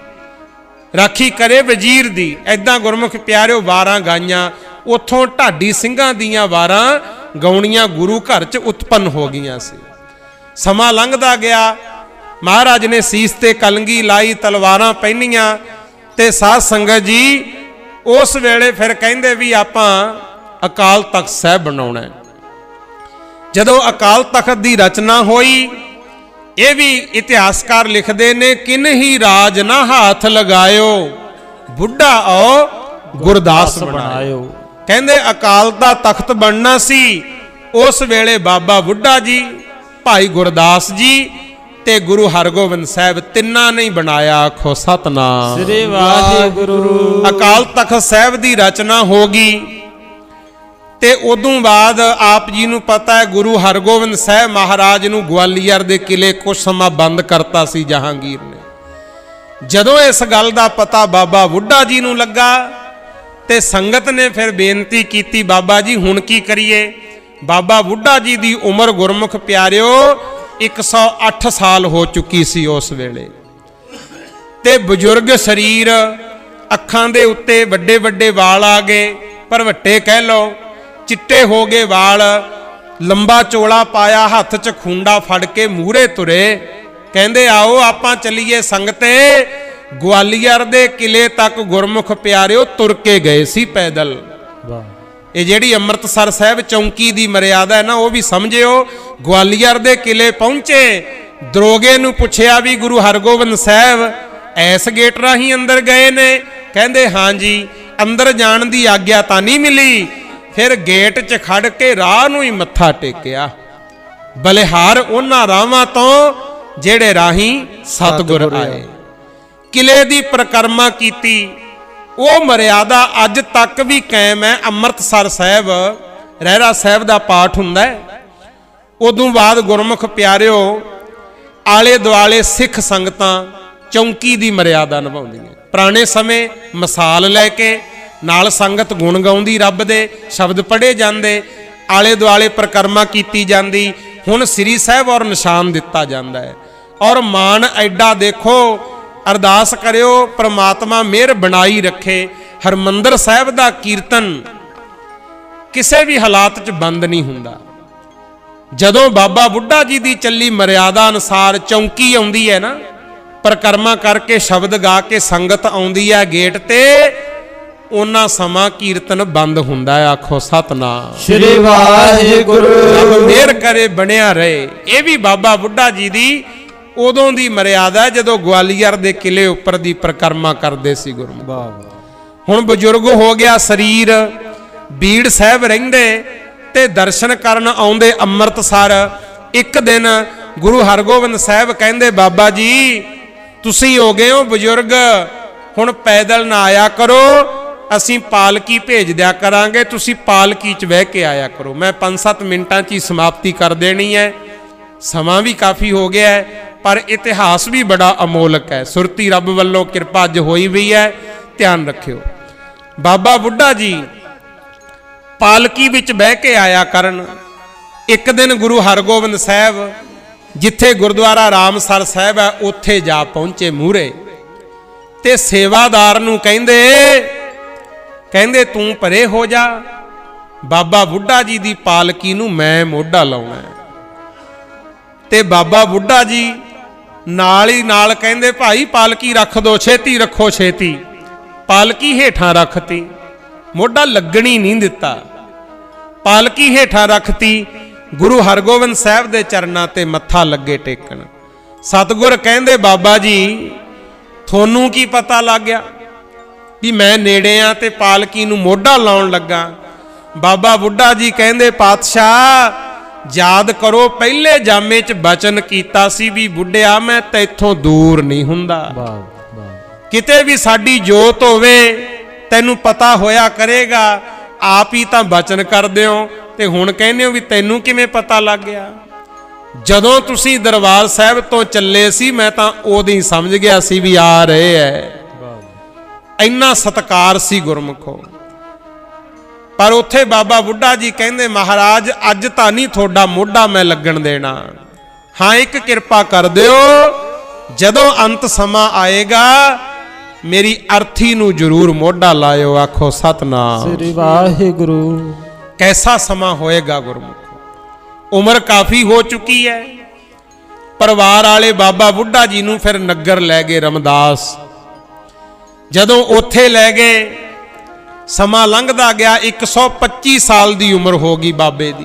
ਰਾਖੀ ਕਰੇ ਵਜ਼ੀਰ ਦੀ। ਐਦਾਂ ਗੁਰਮੁਖ ਪਿਆਰਿਓ ਵਾਰਾਂ ਗਾਈਆਂ। ਉੱਥੋਂ ਢਾਡੀ ਸਿੰਘਾਂ ਦੀਆਂ ਵਾਰਾਂ ਗਾਉਣੀਆਂ ਗੁਰੂ ਘਰ 'ਚ ਉਤਪੰਨ ਹੋ ਗਈਆਂ ਸੀ। ਸਮਾਂ ਲੰਘਦਾ ਗਿਆ, ਮਹਾਰਾਜ ਨੇ ਸੀਸ ਤੇ ਕਲੰਗੀ ਲਾਈ, ਤਲਵਾਰਾਂ ਪਹਿਨੀਆਂ ਤੇ ਸਾਧ ਸੰਗਤ ਜੀ ਉਸ ਵੇਲੇ ਫਿਰ ਕਹਿੰਦੇ ਵੀ ਆਪਾਂ ਅਕਾਲ ਤਖਤ ਸਾਹਿਬ ਬਣਾਉਣਾ। ਜਦੋਂ ਅਕਾਲ ਤਖਤ ਦੀ ਰਚਨਾ ਹੋਈ, ਇਹ ਵੀ ਇਤਿਹਾਸਕਾਰ ਲਿਖਦੇ ਨੇ, ਕਿਨਹੀ ਰਾਜ ਨਾ ਹੱਥ ਲਗਾਇਓ, ਬੁੱਢਾ ਆਓ ਗੁਰਦਾਸ ਬਣਾਇਓ। ਕਹਿੰਦੇ ਅਕਾਲ ਦਾ ਤਖਤ ਬਣਨਾ ਸੀ। ਉਸ ਵੇਲੇ ਬਾਬਾ ਬੁੱਢਾ ਜੀ, ਭਾਈ ਗੁਰਦਾਸ ਜੀ ਤੇ ਗੁਰੂ ਹਰਗੋਬਿੰਦ ਸਾਹਿਬ ਤਿੰਨਾਂ ਨੇ ਬਣਾਇਆ। ਆਖੋ ਸਤਨਾਮ ਸ੍ਰੀ ਵਾਹਿਗੁਰੂ। ਅਕਾਲ ਤਖਤ ਸਾਹਿਬ ਦੀ ਰਚਨਾ ਹੋ ਗਈ ਤੇ ਉਦੋਂ ਬਾਅਦ ਆਪ ਜੀ ਨੂੰ ਪਤਾ ਹੈ ਗੁਰੂ ਹਰਗੋਬਿੰਦ ਸਾਹਿਬ ਮਹਾਰਾਜ ਨੂੰ ਗਵਾਲੀਅਰ ਦੇ ਕਿਲੇ ਕੁਝ ਸਮਾਂ ਬੰਦ ਕਰਤਾ ਸੀ ਜਹਾਂਗੀਰ ਨੇ। ਜਦੋਂ ਇਸ ਗੱਲ ਦਾ ਪਤਾ ਬਾਬਾ ਬੁੱਢਾ ਜੀ ਨੂੰ ਲੱਗਾ ਤੇ ਸੰਗਤ ਨੇ ਫਿਰ ਬੇਨਤੀ ਕੀਤੀ, ਬਾਬਾ ਜੀ ਹੁਣ ਕੀ ਕਰੀਏ। ਬਾਬਾ ਬੁੱਢਾ ਜੀ ਦੀ ਉਮਰ ਗੁਰਮੁਖ ਪਿਆਰਿਓ 108 ਸਾਲ ਹੋ ਚੁੱਕੀ ਸੀ ਉਸ ਵੇਲੇ, ਤੇ ਬਜ਼ੁਰਗ ਸਰੀਰ, ਅੱਖਾਂ ਦੇ ਉੱਤੇ ਵੱਡੇ ਵੱਡੇ ਵਾਲ ਆ ਗਏ, ਭਰਵੱਟੇ ਕਹਿ ਲਓ, ਚਿੱਟੇ ਹੋ ਗਏ ਵਾਲ, ਲੰਬਾ ਚੋਲਾ ਪਾਇਆ, ਹੱਥ 'ਚ ਖੁੰਡਾ ਫੜ ਕੇ ਮੂਹਰੇ ਤੁਰੇ। ਕਹਿੰਦੇ ਆਓ ਆਪਾਂ ਚੱਲੀਏ ਸੰਗਤੇ। ਗਵਾਲੀਅਰ ਦੇ ਕਿਲੇ ਤੱਕ ਗੁਰਮੁਖ ਪਿਆਰਿਓ ਤੁਰ ਕੇ ਗਏ ਸੀ ਪੈਦਲ। ਇਹ ਜਿਹੜੀ ਅੰਮ੍ਰਿਤਸਰ ਸਾਹਿਬ ਚੌਂਕੀ ਦੀ ਮਰਿਆਦਾ ਹੈ ਨਾ, ਉਹ ਵੀ ਸਮਝਿਓ। ਗਵਾਲੀਅਰ ਦੇ ਕਿਲੇ ਪਹੁੰਚੇ, ਦਰੋਗੇ ਨੂੰ ਪੁੱਛਿਆ ਵੀ ਗੁਰੂ ਹਰਗੋਬਿੰਦ ਸਾਹਿਬ ਐਸ ਗੇਟ ਰਾਹੀਂ ਅੰਦਰ ਗਏ ਨੇ? ਕਹਿੰਦੇ ਹਾਂ ਜੀ। ਅੰਦਰ ਜਾਣ ਦੀ ਆਗਿਆ ਤਾਂ ਨਹੀਂ ਮਿਲੀ। ਫਿਰ ਗੇਟ 'ਚ ਖੜ ਕੇ ਰਾਹ ਨੂੰ ਹੀ ਮੱਥਾ ਟੇਕਿਆ। ਬਲਿਹਾਰ ਉਹਨਾਂ ਰਾਹਾਂ ਤੋਂ ਜਿਹੜੇ ਰਾਹੀਂ ਸਤਿਗੁਰ ਆਏ। ਕਿਲੇ ਦੀ ਪ੍ਰਕਰਮਾ ਕੀਤੀ। ਉਹ ਮਰਿਆਦਾ ਅੱਜ ਤੱਕ ਵੀ ਕਾਇਮ ਹੈ। ਅੰਮ੍ਰਿਤਸਰ ਸਾਹਿਬ ਰਹਿਰਾ ਸਾਹਿਬ ਦਾ ਪਾਠ ਹੁੰਦਾ ਹੈ। ਉਦੋਂ ਬਾਅਦ ਗੁਰਮੁਖ ਪਿਆਰਿਓ ਆਲੇ ਦੁਆਲੇ ਸਿੱਖ ਸੰਗਤਾਂ ਚੌਂਕੀ ਦੀ ਮਰਿਆਦਾ ਨਿਭਾਉਂਦੀਆਂ। ਪੁਰਾਣੇ ਸਮੇਂ ਮਿਸਾਲ ਲੈ ਕੇ ਨਾਲ ਸੰਗਤ ਗੁਣ ਗਾਉਂਦੀ, ਰੱਬ ਦੇ ਸ਼ਬਦ ਪੜ੍ਹੇ ਜਾਂਦੇ, ਆਲੇ ਦੁਆਲੇ ਪ੍ਰਕਰਮਾ ਕੀਤੀ ਜਾਂਦੀ। ਹੁਣ ਸ੍ਰੀ ਸਾਹਿਬ ਔਰ ਨਿਸ਼ਾਨ ਦਿੱਤਾ ਜਾਂਦਾ ਹੈ। ਔਰ ਮਾਣ ਐਡਾ ਦੇਖੋ, ਅਰਦਾਸ ਕਰਿਓ ਪ੍ਰਮਾਤਮਾ ਮਿਹਰ ਬਣਾਈ ਰੱਖੇ। ਹਰਮੰਦਰ ਸਾਹਿਬ ਦਾ ਕੀਰਤਨ ਕਿਸੇ ਵੀ ਹਾਲਾਤ 'ਚ ਬੰਦ ਨਹੀਂ ਹੁੰਦਾ। ਜਦੋਂ ਬਾਬਾ ਬੁੱਢਾ ਜੀ ਦੀ ਚੱਲੀ ਮਰਿਆਦਾ ਅਨੁਸਾਰ ਚੌਂਕੀ ਆਉਂਦੀ ਹੈ ਨਾ, ਪ੍ਰਕਰਮਾ ਕਰਕੇ ਸ਼ਬਦ ਗਾ ਕੇ ਸੰਗਤ ਆਉਂਦੀ ਹੈ ਗੇਟ ਤੇ, ਉਹਨਾਂ ਸਮਾਂ ਕੀਰਤਨ ਬੰਦ ਹੁੰਦਾ ਹੈ। ਆਖੋ ਸਤਨਾਮ ਸ੍ਰੀ ਵਾਹਿਗੁਰੂ। ਮਿਹਰ ਕਰੇ ਬਣਿਆ ਰਹੇ। ਇਹ ਵੀ ਬਾਬਾ ਬੁੱਢਾ ਜੀ ਦੀ ਉਦੋਂ ਦੀ ਮਰਿਆਦਾ ਜਦੋਂ ਗਵਾਲੀਅਰ ਦੇ ਕਿਲੇ ਉੱਪਰ ਦੀ ਪ੍ਰਕਰਮਾ ਕਰਦੇ ਸੀ ਗੁਰਮੁਖ। ਹੁਣ ਬਜ਼ੁਰਗ ਹੋ ਗਿਆ ਸਰੀਰ, ਬੀੜ ਸਾਹਿਬ ਰਹਿੰਦੇ ਤੇ ਦਰਸ਼ਨ ਕਰਨ ਆਉਂਦੇ ਅੰਮ੍ਰਿਤਸਰ। ਇੱਕ ਦਿਨ ਗੁਰੂ ਹਰਗੋਬਿੰਦ ਸਾਹਿਬ ਕਹਿੰਦੇ, ਬਾਬਾ ਜੀ ਤੁਸੀਂ ਹੋ ਗਏ ਹੋ ਬਜ਼ੁਰਗ, ਹੁਣ ਪੈਦਲ ਨਾ ਆਇਆ ਕਰੋ, ਅਸੀਂ ਪਾਲਕੀ ਭੇਜ ਦਿਆ ਕਰਾਂਗੇ, ਤੁਸੀਂ ਪਾਲਕੀ 'ਚ ਬਹਿ ਕੇ ਆਇਆ ਕਰੋ। ਮੈਂ 5-7 ਮਿੰਟਾਂ 'ਚ ਹੀ ਸਮਾਪਤੀ ਕਰ ਦੇਣੀ ਹੈ, ਸਮਾਂ ਵੀ ਕਾਫੀ ਹੋ ਗਿਆ ਹੈ, ਪਰ ਇਤਿਹਾਸ ਵੀ ਬੜਾ ਅਮੋਲਕ ਹੈ। ਸੁਰਤੀ ਰੱਬ ਵੱਲੋਂ ਕਿਰਪਾ ਅੱਜ ਹੋਈ ਵੀ ਹੈ, ਧਿਆਨ ਰੱਖਿਓ। ਬਾਬਾ ਬੁੱਢਾ ਜੀ ਪਾਲਕੀ ਵਿੱਚ ਬਹਿ ਕੇ ਆਇਆ ਕਰਨ। ਇੱਕ ਦਿਨ ਗੁਰੂ ਹਰਗੋਬਿੰਦ ਸਾਹਿਬ ਜਿੱਥੇ ਗੁਰਦੁਆਰਾ ਰਾਮਸਰ ਸਾਹਿਬ ਹੈ ਉੱਥੇ ਜਾ ਪਹੁੰਚੇ ਮੂਹਰੇ, ਤੇ ਸੇਵਾਦਾਰ ਨੂੰ ਕਹਿੰਦੇ ਤੂੰ ਪਰੇ ਹੋ ਜਾ, ਬਾਬਾ ਬੁੱਢਾ ਜੀ ਦੀ ਪਾਲਕੀ ਨੂੰ ਮੈਂ ਮੋਢਾ ਲਾਉਣਾ। ਤੇ ਬਾਬਾ ਬੁੱਢਾ ਜੀ ਨਾਲ ਹੀ ਨਾਲ ਕਹਿੰਦੇ ਭਾਈ ਪਾਲਕੀ ਰੱਖ ਦੋ, ਛੇਤੀ ਰੱਖੋ ਛੇਤੀ। ਪਾਲਕੀ ਹੇਠਾਂ ਰੱਖਤੀ, ਮੋਢਾ ਲੱਗਣੀ ਨਹੀਂ ਦਿੱਤਾ, ਪਾਲਕੀ ਹੇਠਾਂ ਰੱਖਤੀ। ਗੁਰੂ ਹਰਗੋਬਿੰਦ ਸਾਹਿਬ ਦੇ ਚਰਨਾਂ ਤੇ ਮੱਥਾ ਲੱਗੇ ਟੇਕਣ। ਸਤਿਗੁਰ ਕਹਿੰਦੇ ਬਾਬਾ ਜੀ ਤੁਹਾਨੂੰ ਕੀ ਪਤਾ ਲੱਗ ਗਿਆ ਵੀ ਮੈਂ ਨੇੜੇ ਆ ਤੇ ਪਾਲਕੀ ਨੂੰ ਮੋਢਾ ਲਾਉਣ ਲੱਗਾ? ਬਾਬਾ ਬੁੱਢਾ ਜੀ ਕਹਿੰਦੇ ਪਾਤਸ਼ਾਹ ਯਾਦ ਕਰੋ ਪਹਿਲੇ ਜਾਮੇ 'ਚ ਬਚਨ ਕੀਤਾ ਸੀ ਵੀ ਬੁੱਢਿਆ ਮੈਂ ਤੈਥੋਂ ਦੂਰ ਨਹੀਂ ਹੁੰਦਾ, ਕਿਤੇ ਵੀ ਸਾਡੀ ਜੋਤ ਹੋਵੇ ਤੈਨੂੰ ਪਤਾ ਹੋਇਆ ਕਰੇਗਾ। ਆਪ ਹੀ ਤਾਂ ਬਚਨ ਕਰਦੇ ਹੋ ਤੇ ਹੁਣ ਕਹਿੰਦੇ ਹੋ ਵੀ ਤੈਨੂੰ ਕਿਵੇਂ ਪਤਾ ਲੱਗ ਗਿਆ? ਜਦੋਂ ਤੁਸੀਂ ਦਰਬਾਰ ਸਾਹਿਬ ਤੋਂ ਚੱਲੇ ਸੀ ਮੈਂ ਤਾਂ ਉਦੋਂ ਹੀ ਸਮਝ ਗਿਆ ਸੀ ਵੀ ਆ ਰਹੇ ਐ। ਇੰਨਾ ਸਤਿਕਾਰ ਸੀ ਗੁਰਮੁਖੋ। ਪਰ ਉੱਥੇ ਬਾਬਾ ਬੁੱਢਾ ਜੀ ਕਹਿੰਦੇ ਮਹਾਰਾਜ ਅੱਜ ਤਾਂ ਨਹੀਂ ਤੁਹਾਡਾ ਮੋਢਾ ਮੈਂ ਲੱਗਣ ਦੇਣਾ, ਹਾਂ ਇੱਕ ਕਿਰਪਾ ਕਰ ਦਿਓ, ਜਦੋਂ ਅੰਤ ਸਮਾਂ ਆਏਗਾ ਮੇਰੀ ਅਰਥੀ ਨੂੰ ਜ਼ਰੂਰ ਮੋਢਾ ਲਾਇਓ। ਆਖੋ ਸਤਨਾਮ ਸ੍ਰੀ ਵਾਹਿਗੁਰੂ। कैसा समा होएगा गुरमुख? उम्र काफ़ी हो चुकी है। परिवार वाले बाबा बुढ़ा जी नूं फिर नगर लै गए रमदास। जदों उत्थे लै गए समा लंघदा गया, 125 साल की उम्र हो गई बाबे दी।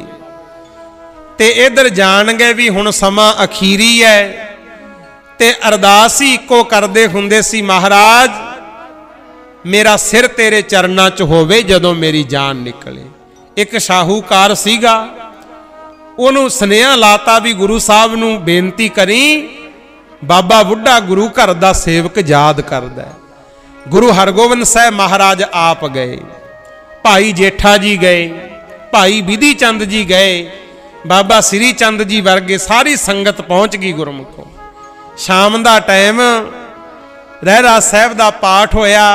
ते इधर जान गए भी हुण समा अखीरी है। ते अरदास ही इक्को करदे हुंदे सी, महाराज मेरा सिर तेरे चरनां च होवे जदों मेरी जान निकले। एक शाहूकार सीगा, ਉਹਨੂੰ ਸੁਨੇਹਾ ਲਾਤਾ ਵੀ ਗੁਰੂ ਸਾਹਿਬ ਨੂੰ ਬੇਨਤੀ ਕਰੀ, ਬਾਬਾ ਬੁੱਢਾ ਗੁਰੂ ਘਰ ਦਾ ਸੇਵਕ ਯਾਦ ਕਰਦਾ। ਗੁਰੂ ਹਰਗੋਬਿੰਦ ਸਾਹਿਬ ਮਹਾਰਾਜ ਆਪ ਗਏ, ਭਾਈ ਜੇਠਾ ਜੀ ਗਏ, ਭਾਈ ਵਿਧੀ ਚੰਦ ਜੀ ਗਏ, ਬਾਬਾ ਸ੍ਰੀ ਚੰਦ ਜੀ ਵਰਗੇ ਸਾਰੀ ਸੰਗਤ ਪਹੁੰਚ ਗਈ ਗੁਰਮੁਖੋ। ਸ਼ਾਮ ਦਾ ਟਾਈਮ ਰਹਿਰਾਸ ਸਾਹਿਬ ਦਾ ਪਾਠ ਹੋਇਆ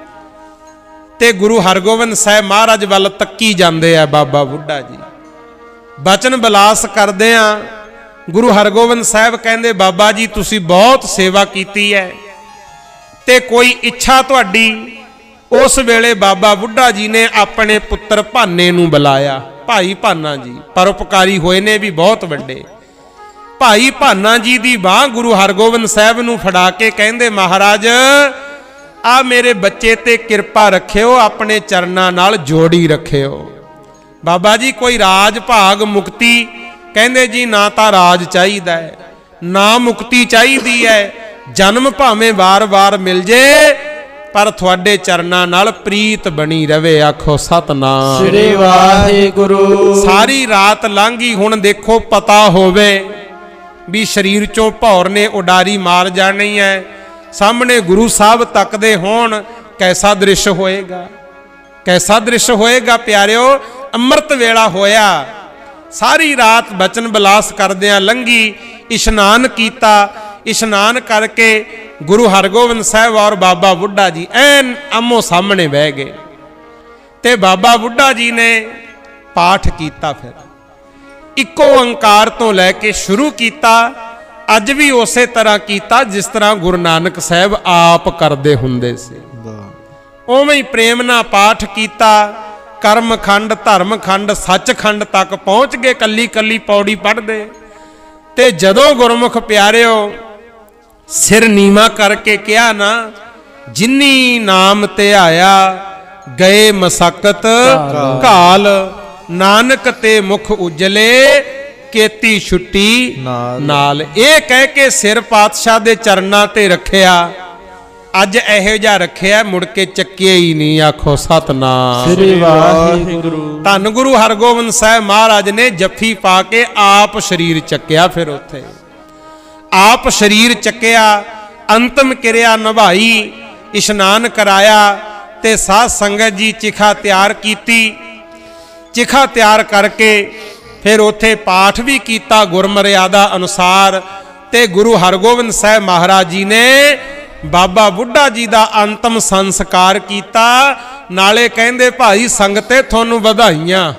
ਤੇ ਗੁਰੂ ਹਰਗੋਬਿੰਦ ਸਾਹਿਬ ਮਹਾਰਾਜ ਵੱਲ ਤੱਕੀ ਜਾਂਦੇ ਆ ਬਾਬਾ ਬੁੱਢਾ ਜੀ। ਬਚਨ ਬਿਲਾਸ ਕਰਦੇ ਆ। ਗੁਰੂ ਹਰਗੋਬਿੰਦ ਸਾਹਿਬ ਕਹਿੰਦੇ ਬਾਬਾ ਜੀ ਤੁਸੀਂ ਬਹੁਤ ਸੇਵਾ ਕੀਤੀ ਹੈ ਤੇ ਕੋਈ ਇੱਛਾ ਤੁਹਾਡੀ? ਉਸ ਵੇਲੇ ਬਾਬਾ ਬੁੱਢਾ ਜੀ ਨੇ ਆਪਣੇ ਪੁੱਤਰ ਭਾਨੇ ਨੂੰ ਬੁਲਾਇਆ। ਭਾਈ ਭਾਨਾ ਜੀ ਪਰਉਪਕਾਰੀ ਹੋਏ ਨੇ ਵੀ ਬਹੁਤ ਵੱਡੇ। ਭਾਈ ਭਾਨਾ ਜੀ ਦੀ ਬਾਹ ਗੁਰੂ ਹਰਗੋਬਿੰਦ ਸਾਹਿਬ ਨੂੰ ਫੜਾ ਕੇ ਕਹਿੰਦੇ ਮਹਾਰਾਜ ਆ ਮੇਰੇ ਬੱਚੇ ਤੇ ਕਿਰਪਾ ਰੱਖਿਓ, ਆਪਣੇ ਚਰਨਾਂ ਨਾਲ ਜੋੜੀ ਰੱਖਿਓ। ਬਾਬਾ ਜੀ ਕੋਈ ਰਾਜ ਭਾਗ ਮੁਕਤੀ? ਕਹਿੰਦੇ ਜੀ ਨਾ ਤਾਂ ਰਾਜ ਚਾਹੀਦਾ ਹੈ ਨਾ ਮੁਕਤੀ ਚਾਹੀਦੀ ਹੈ, ਜਨਮ ਭਾਵੇਂ ਵਾਰ-ਵਾਰ ਮਿਲ ਜੇ ਪਰ ਤੁਹਾਡੇ ਚਰਨਾਂ ਨਾਲ ਪ੍ਰੀਤ ਬਣੀ ਰਵੇ। ਆਖੋ ਸਤਨਾਮ ਸ੍ਰੀ ਵਾਹਿਗੁਰੂ। ਸਾਰੀ ਰਾਤ ਲੰਘੀ, ਹੁਣ ਦੇਖੋ ਪਤਾ ਹੋਵੇ ਵੀ ਸਰੀਰ ਚੋਂ ਭੌਰ ਨੇ ਉਡਾਰੀ ਮਾਰ ਜਾਣੀ ਹੈ, ਸਾਹਮਣੇ ਗੁਰੂ ਸਾਹਿਬ ਤੱਕਦੇ ਹੋਣ, कैसा दृश्य होएगा, कैसा दृश्य होएगा प्यारिओ। अमृत वेला होया, सारी रात बचन बिलास करदियां लंघी। इशनान कीता, इशनान करके गुरु हरगोबिंद साहब और बाबा बुढ़ा जी ऐन आमो सामने बह गए ते बाबा बुढ़ा जी ने पाठ कीता। फिर इक्को ओंकार तो लैके शुरू कीता। अज भी उस तरह कीता जिस तरह गुरु नानक साहब आप करते हुंदे से, उवें ही प्रेम नाल पाठ कीता। कर्म खंड धर्म खंड सच खंड तक पहुँच गए, कली कली पौड़ी पढ़ते। ते जदों गुरमुख प्यारिओ सिर नीवा करके कहा ना, जिन्नी नाम ते आया गए मसकत घाल, नानक ते मुख उजले केती छुट्टी नाल। ये कह के सिर पातशाह दे चरना ते रखिया। अज इहो जिहा रखिया मुड़ के चक्किया ही नहीं। आखो सतनाम श्री वाहिगुरू। धन गुरु हरगोबिंद साहब महाराज ने जफ्फी पा के आप शरीर चक्या। फिर उत्थे आप शरीर चक्या, अंतिम क्रिया निभाई, इशनान कराया ते साध संगत जी चिखा तैयार कीती। चिखा तैयार करके फिर उत्थे पाठ भी किया गुरमर्यादा अनुसार। ते गुरु हरगोबिंद साहब महाराज जी ने बाबा बुढ़ा जी का अंतिम संस्कार किया। ਨਾਲੇ ਕਹਿੰਦੇ ਭਾਈ ਸੰਗਤੇ ਤੁਹਾਨੂੰ ਵਧਾਈਆਂ।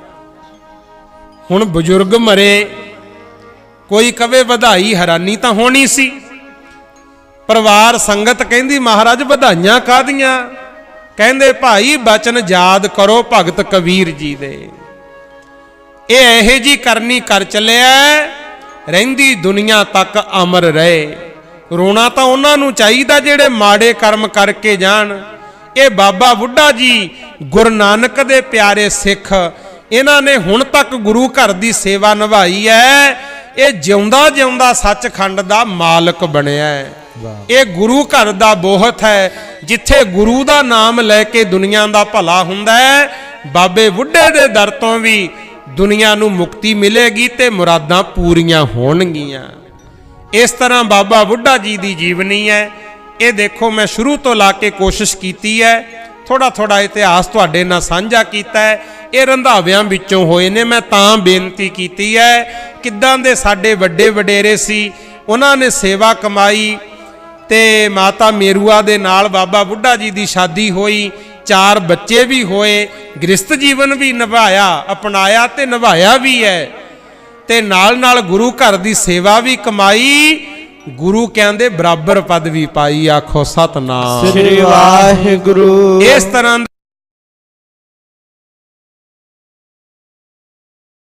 ਹੁਣ ਬਜ਼ੁਰਗ ਮਰੇ, ਕੋਈ ਕਵੇ ਵਧਾਈ, ਹੈਰਾਨੀ ਤਾਂ ਹੋਣੀ ਸੀ। ਪਰਿਵਾਰ ਸੰਗਤ ਕਹਿੰਦੀ ਮਹਾਰਾਜ ਵਧਾਈਆਂ ਕਾਹਦੀਆਂ? ਕਹਿੰਦੇ ਭਾਈ ਬਚਨ ਯਾਦ ਕਰੋ ਭਗਤ ਕਬੀਰ ਜੀ ਦੇ, ਇਹ ਇਹੋ ਜੀ ਕਰਨੀ ਕਰ ਚੱਲਿਆ ਰਹਿੰਦੀ ਦੁਨੀਆ ਤੱਕ ਅਮਰ ਰਹੇ। ਰੋਣਾ ਤਾਂ ਉਹਨਾਂ ਨੂੰ ਚਾਹੀਦਾ ਜਿਹੜੇ ਮਾੜੇ ਕਰਮ ਕਰਕੇ ਜਾਣ। ਇਹ ਬਾਬਾ ਬੁੱਢਾ ਜੀ ਗੁਰੂ ਨਾਨਕ ਦੇ ਪਿਆਰੇ ਸਿੱਖ, ਇਹਨਾਂ ਨੇ ਹੁਣ ਤੱਕ ਗੁਰੂ ਘਰ ਦੀ ਸੇਵਾ ਨਿਭਾਈ ਹੈ। ਇਹ ਜਿਉਂਦਾ ਜਿਉਂਦਾ ਸੱਚਖੰਡ ਦਾ ਮਾਲਕ ਬਣਿਆ ਹੈ। ਇਹ ਗੁਰੂ ਘਰ ਦਾ ਬੋਹਤ ਹੈ, ਜਿੱਥੇ ਗੁਰੂ ਦਾ ਨਾਮ ਲੈ ਕੇ ਦੁਨੀਆ ਦਾ ਭਲਾ ਹੁੰਦਾ ਹੈ। ਬਾਬੇ ਬੁੱਢੇ ਦੇ ਦਰ ਤੋਂ ਵੀ ਦੁਨੀਆ ਨੂੰ ਮੁਕਤੀ ਮਿਲੇਗੀ ਤੇ ਮੁਰਾਦਾਂ ਪੂਰੀਆਂ ਹੋਣਗੀਆਂ। ਇਸ ਤਰ੍ਹਾਂ ਬਾਬਾ ਬੁੱਢਾ ਜੀ ਦੀ ਜੀਵਨੀ ਹੈ। ਇਹ ਦੇਖੋ, ਮੈਂ ਸ਼ੁਰੂ ਤੋਂ ਲਾ ਕੇ ਕੋਸ਼ਿਸ਼ ਕੀਤੀ ਹੈ, ਥੋੜਾ ਥੋੜਾ ਇਤਿਹਾਸ ਤੁਹਾਡੇ ਨਾਲ ਸਾਂਝਾ ਕੀਤਾ ਹੈ। ਇਹ ਰੰਧਾਵਿਆਂ ਵਿੱਚੋਂ ਹੋਏ ਨੇ। ਮੈਂ ਤਾਂ ਬੇਨਤੀ ਕੀਤੀ ਹੈ, ਕਿੱਦਾਂ ਦੇ ਸਾਡੇ ਵੱਡੇ ਵਡੇਰੇ ਸੀ, ਉਹਨਾਂ ਨੇ ਸੇਵਾ ਕਮਾਈ ਤੇ ਮਾਤਾ ਮੇਰੂਆ ਦੇ ਨਾਲ ਬਾਬਾ ਬੁੱਢਾ ਜੀ ਦੀ ਸ਼ਾਦੀ ਹੋਈ, 4 ਬੱਚੇ ਵੀ ਹੋਏ, ਗ੍ਰਸਥ ਜੀਵਨ ਵੀ ਨਿਭਾਇਆ, ਅਪਣਾਇਆ ਤੇ ਨਿਭਾਇਆ ਵੀ ਹੈ, ਤੇ ਨਾਲ ਨਾਲ ਗੁਰੂ ਘਰ ਦੀ ਸੇਵਾ ਵੀ ਕਮਾਈ। ਗੁਰੂ ਕਹਿੰਦੇ ਬਰਾਬਰ ਪਦ ਵੀ ਪਾਈ। ਆਖੋ ਸਤਨਾਮ ਸ੍ਰੀ ਵਾਹਿਗੁਰੂ। ਇਸ ਤਰ੍ਹਾਂ